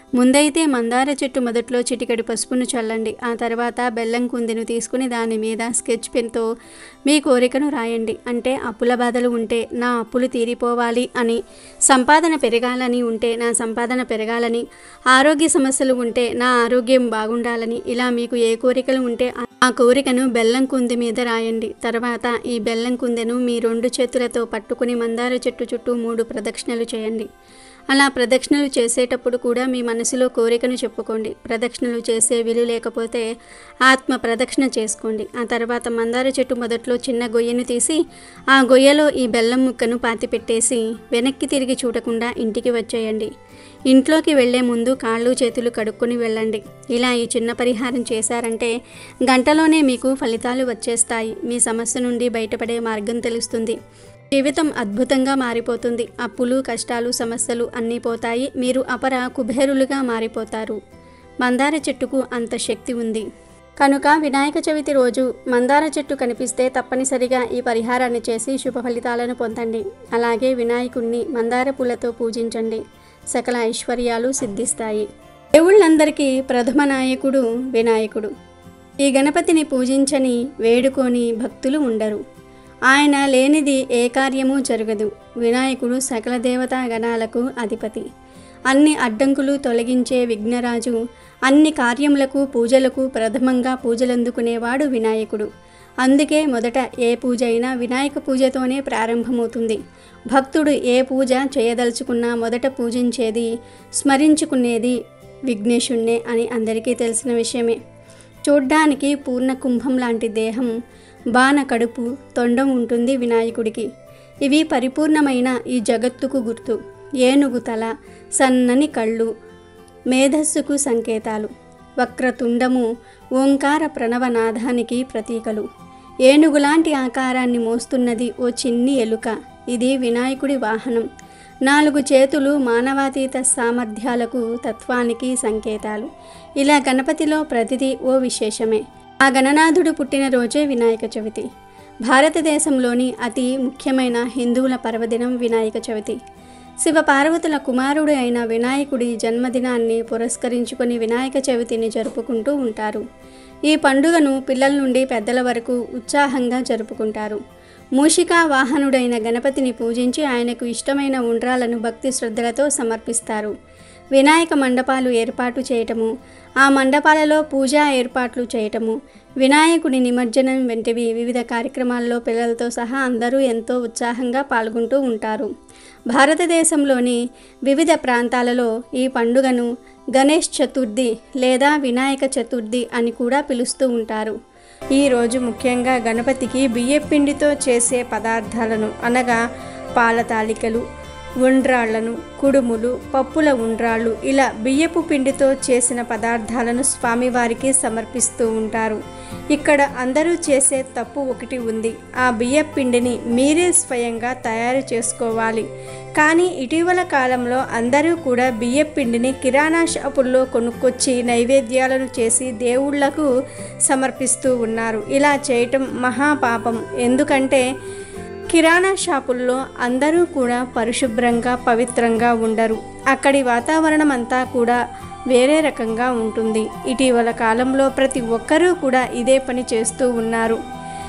ముందైతే మందార చెట్టు మొదట్లో చిటికెడు పసుపును చల్లండి. ఆ తర్వాత బెల్లం కుందెను తీసుకుని దాని మీద స్కెచ్ పెన్తో మీ కోరికను రాయండి. అంటే అప్పుల బాధలు ఉంటే నా అప్పులు తీరిపోవాలి అని, సంపాదన పెరగాలని ఉంటే నా సంపాదన పెరగాలని, ఆరోగ్య సమస్యలు ఉంటే నా ఆరోగ్యం బాగుండాలని, ఇలా మీకు ఏ కోరికలు ఉంటే ఆ కోరికను బెల్లం కుందె మీద రాయండి. తర్వాత ఈ బెల్లం కుందెను మీ 2 చేతులతో పట్టుకుని మందార చెట్టు చుట్టూ 3 ప్రదక్షిణలు చేయండి. అలా ప్రదక్షిణలు చేసేటప్పుడు కూడా మీ మనసులో కోరికను చెప్పుకోండి. ప్రదక్షిణలు చేసే వీలు లేకపోతే ఆత్మ ప్రదక్షిణ చేసుకోండి. ఆ తర్వాత మందార చెట్టు మొదట్లో చిన్న గొయ్యను తీసి ఆ గొయ్యలో ఈ బెల్లం ముక్కను పాతిపెట్టేసి వెనక్కి తిరిగి చూడకుండా ఇంటికి వచ్చేయండి. ఇంట్లోకి వెళ్లే ముందు కాళ్ళు చేతులు కడుక్కొని వెళ్ళండి. ఇలా ఈ చిన్న పరిహారం చేశారంటే గంటలోనే మీకు ఫలితాలు వచ్చేస్తాయి. మీ సమస్య నుండి బయటపడే మార్గం తెలుస్తుంది. జీవితం అద్భుతంగా మారిపోతుంది. అప్పులు, కష్టాలు, సమస్యలు అన్నీ పోతాయి. మీరు అపర కుబేరులుగా మారిపోతారు. మందార చెట్టుకు అంత శక్తి ఉంది కనుక వినాయక చవితి రోజు మందార చెట్టు కనిపిస్తే తప్పనిసరిగా ఈ పరిహారాన్ని చేసి శుభ ఫలితాలను పొందండి. అలాగే వినాయకుణ్ణి మందార పూలతో పూజించండి. సకల ఐశ్వర్యాలు సిద్ధిస్తాయి. దేవుళ్ళందరికీ ప్రథమ నాయకుడు వినాయకుడు. ఈ గణపతిని పూజించని వేడుకొని భక్తులు ఉండరు. ఆయన లేనిది ఏ కార్యము జరగదు. వినాయకుడు సకల దేవతా గణాలకు అధిపతి. అన్ని అడ్డంకులు తొలగించే విఘ్నరాజు. అన్ని కార్యములకు పూజలకు ప్రథమంగా పూజలందుకునేవాడు వినాయకుడు. అందుకే మొదట ఏ పూజ అయినా వినాయక పూజతోనే ప్రారంభమవుతుంది. భక్తుడు ఏ పూజ చేయదలుచుకున్నా మొదట పూజించేది, స్మరించుకునేది విఘ్నేశుణ్ణే అని అందరికీ తెలిసిన విషయమే. చూడ్డానికి పూర్ణ కుంభం లాంటి దేహం, బాణ కడుపు, తొండం ఉంటుంది వినాయకుడికి. ఇవి పరిపూర్ణమైన ఈ జగత్తుకు గుర్తు. ఏనుగు తల, సన్నని కళ్ళు మేధస్సుకు సంకేతాలు. వక్రతుండము ఓంకార ప్రణవనాదానికి ప్రతీకలు. ఏనుగులాంటి ఆకారాన్ని మోస్తున్నది ఓ చిన్ని ఎలుక. ఇది వినాయకుడి వాహనం. 4 చేతులు మానవాతీత సామర్థ్యాలకు, తత్వానికి సంకేతాలు. ఇలా గణపతిలో ప్రతిదీ ఓ విశేషమే. ఆ గణనాథుడు పుట్టినరోజే వినాయక చవితి. భారతదేశంలోని అతి ముఖ్యమైన హిందువుల పర్వదినం వినాయక చవితి. శివపార్వతుల కుమారుడు అయిన వినాయకుడి జన్మదినాన్ని పురస్కరించుకొని వినాయక చవితిని జరుపుకుంటూ ఉంటారు. ఈ పండుగను పిల్లల నుండి పెద్దల వరకు ఉత్సాహంగా జరుపుకుంటారు. మూషికా వాహనుడైన గణపతిని పూజించి ఆయనకు ఇష్టమైన ఉండ్రాలను భక్తి శ్రద్ధలతో సమర్పిస్తారు. వినాయక మండపాలు ఏర్పాటు చేయటము, ఆ మండపాలలో పూజా ఏర్పాట్లు చేయటము, వినాయకుడి నిమజ్జనం వంటివి వివిధ కార్యక్రమాల్లో పిల్లలతో సహా అందరూ ఎంతో ఉత్సాహంగా పాల్గొంటూ ఉంటారు. భారతదేశంలోని వివిధ ప్రాంతాలలో ఈ పండుగను గణేష్ చతుర్థి లేదా వినాయక చతుర్థి అని కూడా పిలుస్తూ ఉంటారు. ఈరోజు ముఖ్యంగా గణపతికి బియ్యపిండితో చేసే పదార్థాలను అనగా పాల తాలికలు, ఉండ్రాళ్లను, కుడుములు, పప్పుల ఉండ్రాళ్ళు ఇలా బియ్యపు పిండితో చేసిన పదార్థాలను స్వామివారికి సమర్పిస్తూ ఉంటారు. ఇక్కడ అందరూ చేసే తప్పు ఒకటి ఉంది. ఆ బియ్యపు పిండిని మీరే స్వయంగా తయారు చేసుకోవాలి. కానీ ఇటీవల కాలంలో అందరూ కూడా బియ్యపు పిండిని కిరాణా షాపుల్లో కొనుక్కొచ్చి నైవేద్యాలను చేసి దేవుళ్లకు సమర్పిస్తూ ఉన్నారు. ఇలా చేయటం మహాపాపం. ఎందుకంటే కిరాణా షాపుల్లో అందరూ కూడా పరిశుభ్రంగా పవిత్రంగా ఉండరు. అక్కడి వాతావరణం అంతా కూడా వేరే రకంగా ఉంటుంది. ఇటీవల కాలంలో ప్రతి ఒక్కరూ కూడా ఇదే పని చేస్తూ ఉన్నారు.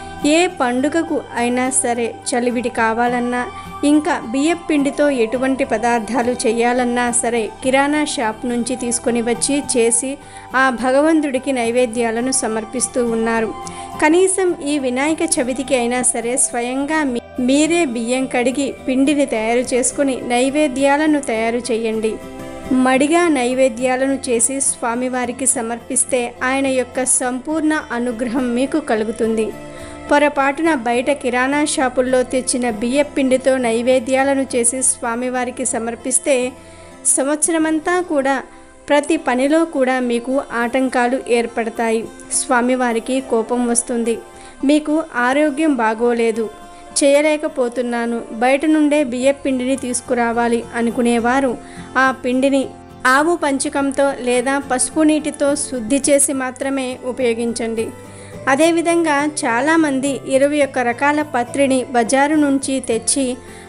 ఏ పండుగకు అయినా సరే చలివిడి కావాలన్నా, ఇంకా బియ్యపు పిండితో ఎటువంటి పదార్థాలు చేయాలన్నా సరే కిరాణా షాప్ నుంచి తీసుకొని వచ్చి చేసి ఆ భగవంతుడికి నైవేద్యాలను సమర్పిస్తూ ఉన్నారు. కనీసం ఈ వినాయక చవితికి అయినా సరే స్వయంగా మీరే బియ్యం కడిగి పిండిని తయారు చేసుకుని నైవేద్యాలను తయారు చేయండి. మడిగా నైవేద్యాలను చేసి స్వామివారికి సమర్పిస్తే ఆయన యొక్క సంపూర్ణ అనుగ్రహం మీకు కలుగుతుంది. పొరపాటున బయట కిరాణా షాపుల్లో తెచ్చిన బియ్యపు పిండితో నైవేద్యాలను చేసి స్వామివారికి సమర్పిస్తే సంవత్సరమంతా కూడా ప్రతి పనిలో కూడా మీకు ఆటంకాలు ఏర్పడతాయి. స్వామివారికి కోపం వస్తుంది. మీకు ఆరోగ్యం బాగోలేదు, చేయలేకపోతున్నాను, బయట నుండే బియ్యపు పిండిని తీసుకురావాలి అనుకునేవారు ఆ పిండిని ఆవు పంచకంతో లేదా పసుపు నీటితో శుద్ధి చేసి మాత్రమే ఉపయోగించండి. అదేవిధంగా చాలామంది 21 రకాల పత్రిని బజారు నుంచి తెచ్చి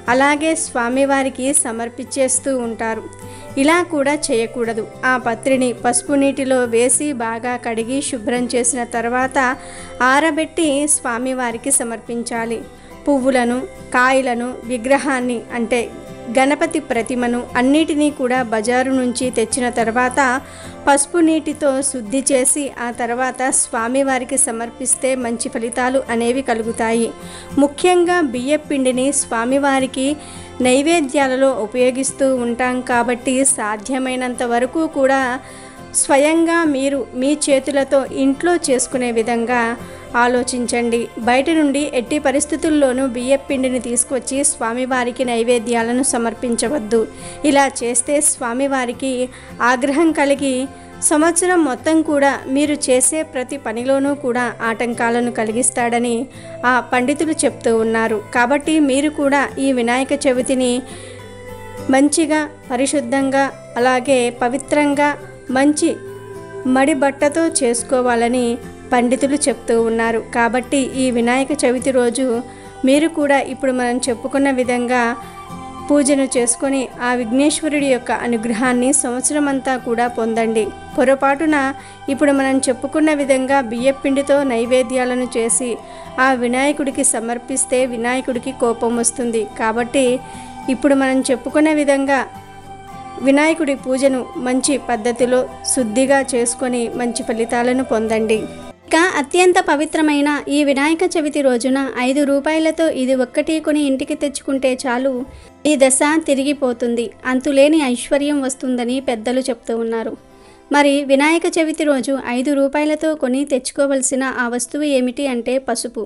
అలాగే స్వామివారికి సమర్పించేస్తూ ఉంటారు. ఇలా కూడా చేయకూడదు. ఆ పత్రిని పసుపు నీటిలో వేసి బాగా కడిగి శుభ్రం చేసిన తర్వాత ఆరబెట్టి స్వామివారికి సమర్పించాలి. పువ్వులను, కాయలను, విగ్రహాన్ని అంటే గణపతి ప్రతిమను అన్నిటినీ కూడా బజారు నుంచి తెచ్చిన తర్వాత పసుపు నీటితో శుద్ధి చేసి ఆ తర్వాత స్వామివారికి సమర్పిస్తే మంచి ఫలితాలు అనేవి కలుగుతాయి. ముఖ్యంగా బియ్యపిండిని స్వామివారికి నైవేద్యాలలో ఉపయోగిస్తూ ఉంటాం కాబట్టి సాధ్యమైనంత వరకు కూడా స్వయంగా మీరు మీ చేతులతో ఇంట్లో చేసుకునే విధంగా ఆలోచించండి. బయట నుండి ఎట్టి పరిస్థితుల్లోనూ బియ్యపిండిని తీసుకొచ్చి స్వామివారికి నైవేద్యాలను సమర్పించవద్దు. ఇలా చేస్తే స్వామివారికి ఆగ్రహం కలిగి సంవత్సరం మొత్తం కూడా మీరు చేసే ప్రతి పనిలోనూ కూడా ఆటంకాలను కలిగిస్తాడని ఆ పండితులు చెప్తూ ఉన్నారు. కాబట్టి మీరు కూడా ఈ వినాయక చవితిని మంచిగా, పరిశుద్ధంగా, అలాగే పవిత్రంగా, మంచి మడి బట్టతో చేసుకోవాలని పండితులు చెప్తూ ఉన్నారు. కాబట్టి ఈ వినాయక చవితి రోజు మీరు కూడా ఇప్పుడు మనం చెప్పుకున్న విధంగా పూజను చేసుకొని ఆ విఘ్నేశ్వరుడి యొక్క అనుగ్రహాన్ని సంవత్సరం అంతా కూడా పొందండి. పొరపాటున ఇప్పుడు మనం చెప్పుకున్న విధంగా బియ్యపిండితో నైవేద్యాలను చేసి ఆ వినాయకుడికి సమర్పిస్తే వినాయకుడికి కోపం వస్తుంది. కాబట్టి ఇప్పుడు మనం చెప్పుకున్న విధంగా వినాయకుడి పూజను మంచి పద్ధతిలో శుద్ధిగా చేసుకొని మంచి ఫలితాలను పొందండి. ఇక అత్యంత పవిత్రమైన ఈ వినాయక చవితి రోజున 5 రూపాయలతో ఇది ఒక్కటి కొని ఇంటికి తెచ్చుకుంటే చాలు, ఈ దశ తిరిగిపోతుంది, అంతులేని ఐశ్వర్యం వస్తుందని పెద్దలు చెప్తూ ఉన్నారు. మరి వినాయక చవితి రోజు 5 రూపాయలతో కొని తెచ్చుకోవలసిన ఆ వస్తువు ఏమిటి అంటే పసుపు.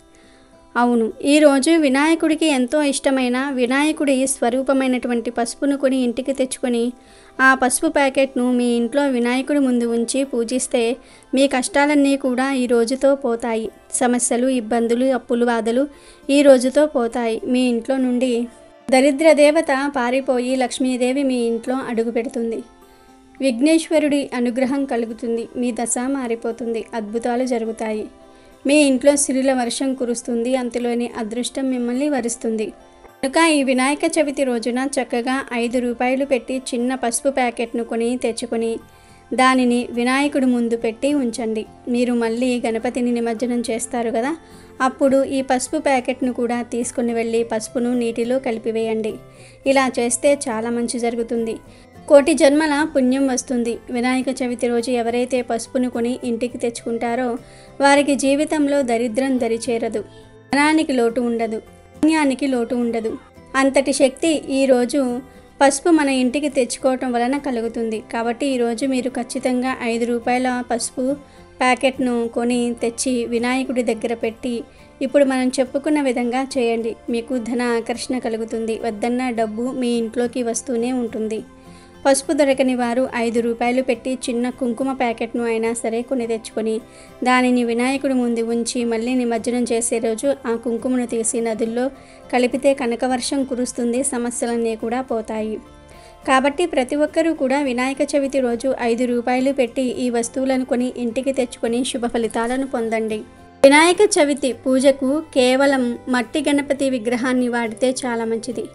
అవును, ఈరోజు వినాయకుడికి ఎంతో ఇష్టమైన వినాయకుడి స్వరూపమైనటువంటి పసుపును కొని ఇంటికి తెచ్చుకొని ఆ పసుపు ప్యాకెట్ను మీ ఇంట్లో వినాయకుడి ముందు ఉంచి పూజిస్తే మీ కష్టాలన్నీ కూడా ఈ రోజుతో పోతాయి. సమస్యలు, ఇబ్బందులు, అప్పులు, బాధలు ఈ రోజుతో పోతాయి. మీ ఇంట్లో నుండి దరిద్ర దేవత పారిపోయి లక్ష్మీదేవి మీ ఇంట్లో అడుగు పెడుతుంది. విఘ్నేశ్వరుడి అనుగ్రహం కలుగుతుంది. మీ దశ మారిపోతుంది. అద్భుతాలు జరుగుతాయి. మీ ఇంట్లో సిరుల వర్షం కురుస్తుంది. అంతలోని అదృష్టం మిమ్మల్ని వరిస్తుంది. కనుక ఈ వినాయక చవితి రోజున చక్కగా 5 రూపాయలు పెట్టి చిన్న పసుపు ప్యాకెట్ను కొని తెచ్చుకొని దానిని వినాయకుడి ముందు పెట్టి ఉంచండి. మీరు మళ్ళీ గణపతిని నిమజ్జనం చేస్తారు కదా, అప్పుడు ఈ పసుపు ప్యాకెట్ను కూడా తీసుకుని వెళ్ళి పసుపును నీటిలో కలిపివేయండి. ఇలా చేస్తే చాలా మంచి జరుగుతుంది. కోటి జన్మల పుణ్యం వస్తుంది. వినాయక చవితి రోజు ఎవరైతే పసుపును కొని ఇంటికి తెచ్చుకుంటారో వారికి జీవితంలో దరిద్రం దరిచేరదు, ధనానికి లోటు ఉండదు, పుణ్యానికి లోటు ఉండదు. అంతటి శక్తి ఈరోజు పసుపు మన ఇంటికి తెచ్చుకోవటం వలన కలుగుతుంది. కాబట్టి ఈరోజు మీరు ఖచ్చితంగా 5 రూపాయల పసుపు ప్యాకెట్ను కొని తెచ్చి వినాయకుడి దగ్గర పెట్టి ఇప్పుడు మనం చెప్పుకున్న విధంగా చేయండి. మీకు ధన ఆకర్షణ కలుగుతుంది. వద్దన్న డబ్బు మీ ఇంట్లోకి వస్తూనే ఉంటుంది. పసుపు దొరకని వారు 5 రూపాయలు పెట్టి చిన్న కుంకుమ ప్యాకెట్ను అయినా సరే కొని తెచ్చుకొని దానిని వినాయకుడి ముందు ఉంచి మళ్ళీ నిమజ్జనం చేసే రోజు ఆ కుంకుమను తీసి నదుల్లో కలిపితే కనకవర్షం కురుస్తుంది. సమస్యలన్నీ కూడా పోతాయి. కాబట్టి ప్రతి ఒక్కరూ కూడా వినాయక చవితి రోజు 5 రూపాయలు పెట్టి ఈ వస్తువులను కొని ఇంటికి తెచ్చుకొని శుభ ఫలితాలను పొందండి. వినాయక చవితి పూజకు కేవలం మట్టి గణపతి విగ్రహాన్ని వాడితే చాలా మంచిది.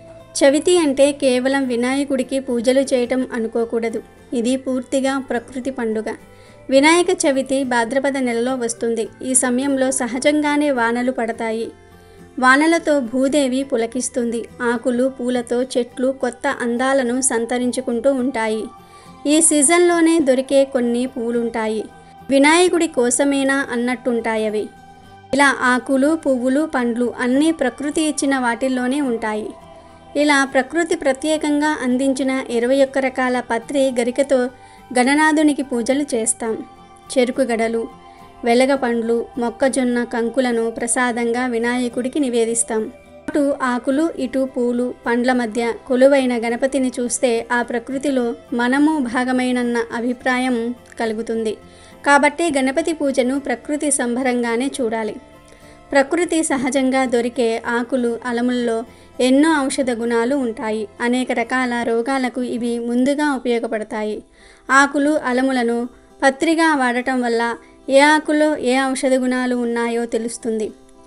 చవితి అంటే కేవలం వినాయకుడికి పూజలు చేయటం అనుకోకూడదు. ఇది పూర్తిగా ప్రకృతి పండుగ. వినాయక చవితి భాద్రపద నెలలో వస్తుంది. ఈ సమయంలో సహజంగానే వానలు పడతాయి. వానలతో భూదేవి పులకిస్తుంది. ఆకులు, పూలతో చెట్లు కొత్త అందాలను సంతరించుకుంటూ ఉంటాయి. ఈ సీజన్లోనే దొరికే కొన్ని పూలుంటాయి. వినాయకుడి కోసమేనా అన్నట్టుంటాయవి. ఇలా ఆకులు, పువ్వులు, పండ్లు అన్నీ ప్రకృతి ఇచ్చిన వాటిల్లోనే ఉంటాయి. ఇలా ప్రకృతి ప్రత్యేకంగా అందించిన 21 రకాల పత్రి గరికతో గణనాథునికి పూజలు చేస్తాం. చెరుకు గడలు, వెలగ పండ్లు, మొక్కజొన్న కంకులను ప్రసాదంగా వినాయకుడికి నివేదిస్తాం. అటు ఆకులు, ఇటు పూలు, పండ్ల మధ్య కొలువైన గణపతిని చూస్తే ఆ ప్రకృతిలో మనము భాగమైనన్న అభిప్రాయం కలుగుతుంది. కాబట్టి గణపతి పూజను ప్రకృతి సంభరంగానే చూడాలి. ప్రకృతి సహజంగా దొరికే ఆకులు, అలముల్లో ఎన్నో ఔషధ గుణాలు ఉంటాయి. అనేక రకాల రోగాలకు ఇవి ముందుగా ఉపయోగపడతాయి. ఆకులు, అలములను పత్రిగా వాడటం వల్ల ఏ ఆకులో ఏ ఔషధ గుణాలు ఉన్నాయో తెలుస్తుంది.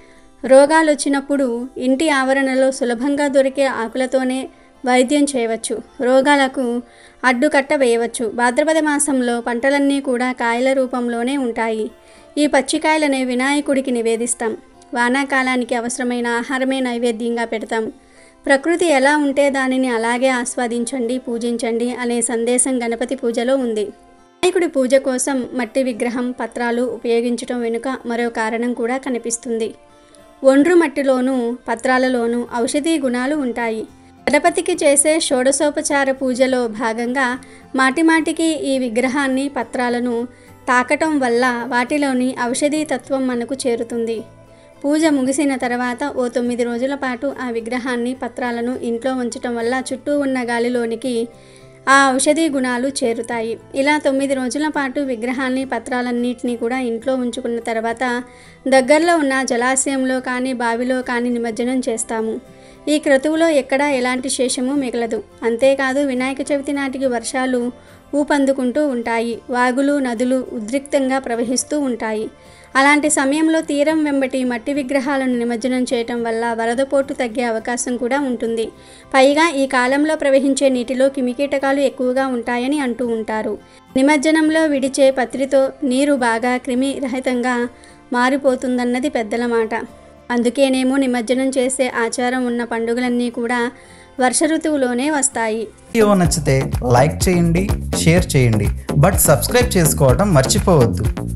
రోగాలు వచ్చినప్పుడు ఇంటి ఆవరణలో సులభంగా దొరికే ఆకులతోనే వైద్యం చేయవచ్చు. రోగాలకు అడ్డుకట్ట వేయవచ్చు. భాద్రపద మాసంలో పంటలన్నీ కూడా కాయల రూపంలోనే ఉంటాయి. ఈ పచ్చికాయలనే వినాయకుడికి నివేదిస్తాం. వానాకాలానికి అవసరమైన ఆహారమే నైవేద్యంగా పెడతాం. ప్రకృతి ఎలా ఉంటే దానిని అలాగే ఆస్వాదించండి, పూజించండి అనే సందేశం గణపతి పూజలో ఉంది. వినాయకుడి పూజ కోసం మట్టి విగ్రహం, పత్రాలు ఉపయోగించడం వెనుక మరో కారణం కూడా కనిపిస్తుంది. ఒండ్రు మట్టిలోనూ పత్రాలలోనూ ఔషధీ గుణాలు ఉంటాయి. గణపతికి చేసే షోడశోపచార పూజలో భాగంగా మాటిమాటికి ఈ విగ్రహాన్ని, పత్రాలను తాకటం వల్ల వాటిలోని ఔషధీ తత్వం మనకు చేరుతుంది. పూజ ముగిసిన తర్వాత ఓ 9 రోజుల పాటు ఆ విగ్రహాన్ని, పత్రాలను ఇంట్లో ఉంచటం వల్ల చుట్టూ ఉన్న గాలిలోనికి ఆ ఔషధీ గుణాలు చేరుతాయి. ఇలా 9 రోజుల పాటు విగ్రహాన్ని, పత్రాలన్నింటినీ కూడా ఇంట్లో ఉంచుకున్న తర్వాత దగ్గరలో ఉన్న జలాశయంలో కానీ బావిలో కానీ నిమజ్జనం చేస్తాము. ఈ క్రతువులో ఎక్కడా ఎలాంటి శేషము మిగలదు. అంతేకాదు వినాయక చవితి నాటికి వర్షాలు ఊపందుకుంటూ ఉంటాయి. వాగులు, నదులు ఉద్రిక్తంగా ప్రవహిస్తూ ఉంటాయి. అలాంటి సమయంలో తీరం వెంబటి మట్టి విగ్రహాలను నిమజ్జనం చేయటం వల్ల వరదపోటు తగ్గే అవకాశం కూడా ఉంటుంది. పైగా ఈ కాలంలో ప్రవహించే నీటిలో క్రిమికీటకాలు ఎక్కువగా ఉంటాయని అంటూ ఉంటారు. నిమజ్జనంలో విడిచే పత్రితో నీరు బాగా క్రిమి రహితంగా మారిపోతుందన్నది పెద్దల మాట. అందుకేనేమో నిమజ్జనం చేసే ఆచారం ఉన్న పండుగలన్నీ కూడా వర్ష ఋతువులోనే వస్తాయి. వీడియో నచ్చితే లైక్ చేయండి, షేర్ చేయండి, బట్ సబ్స్క్రైబ్ చేసుకోవడం మర్చిపోవద్దు.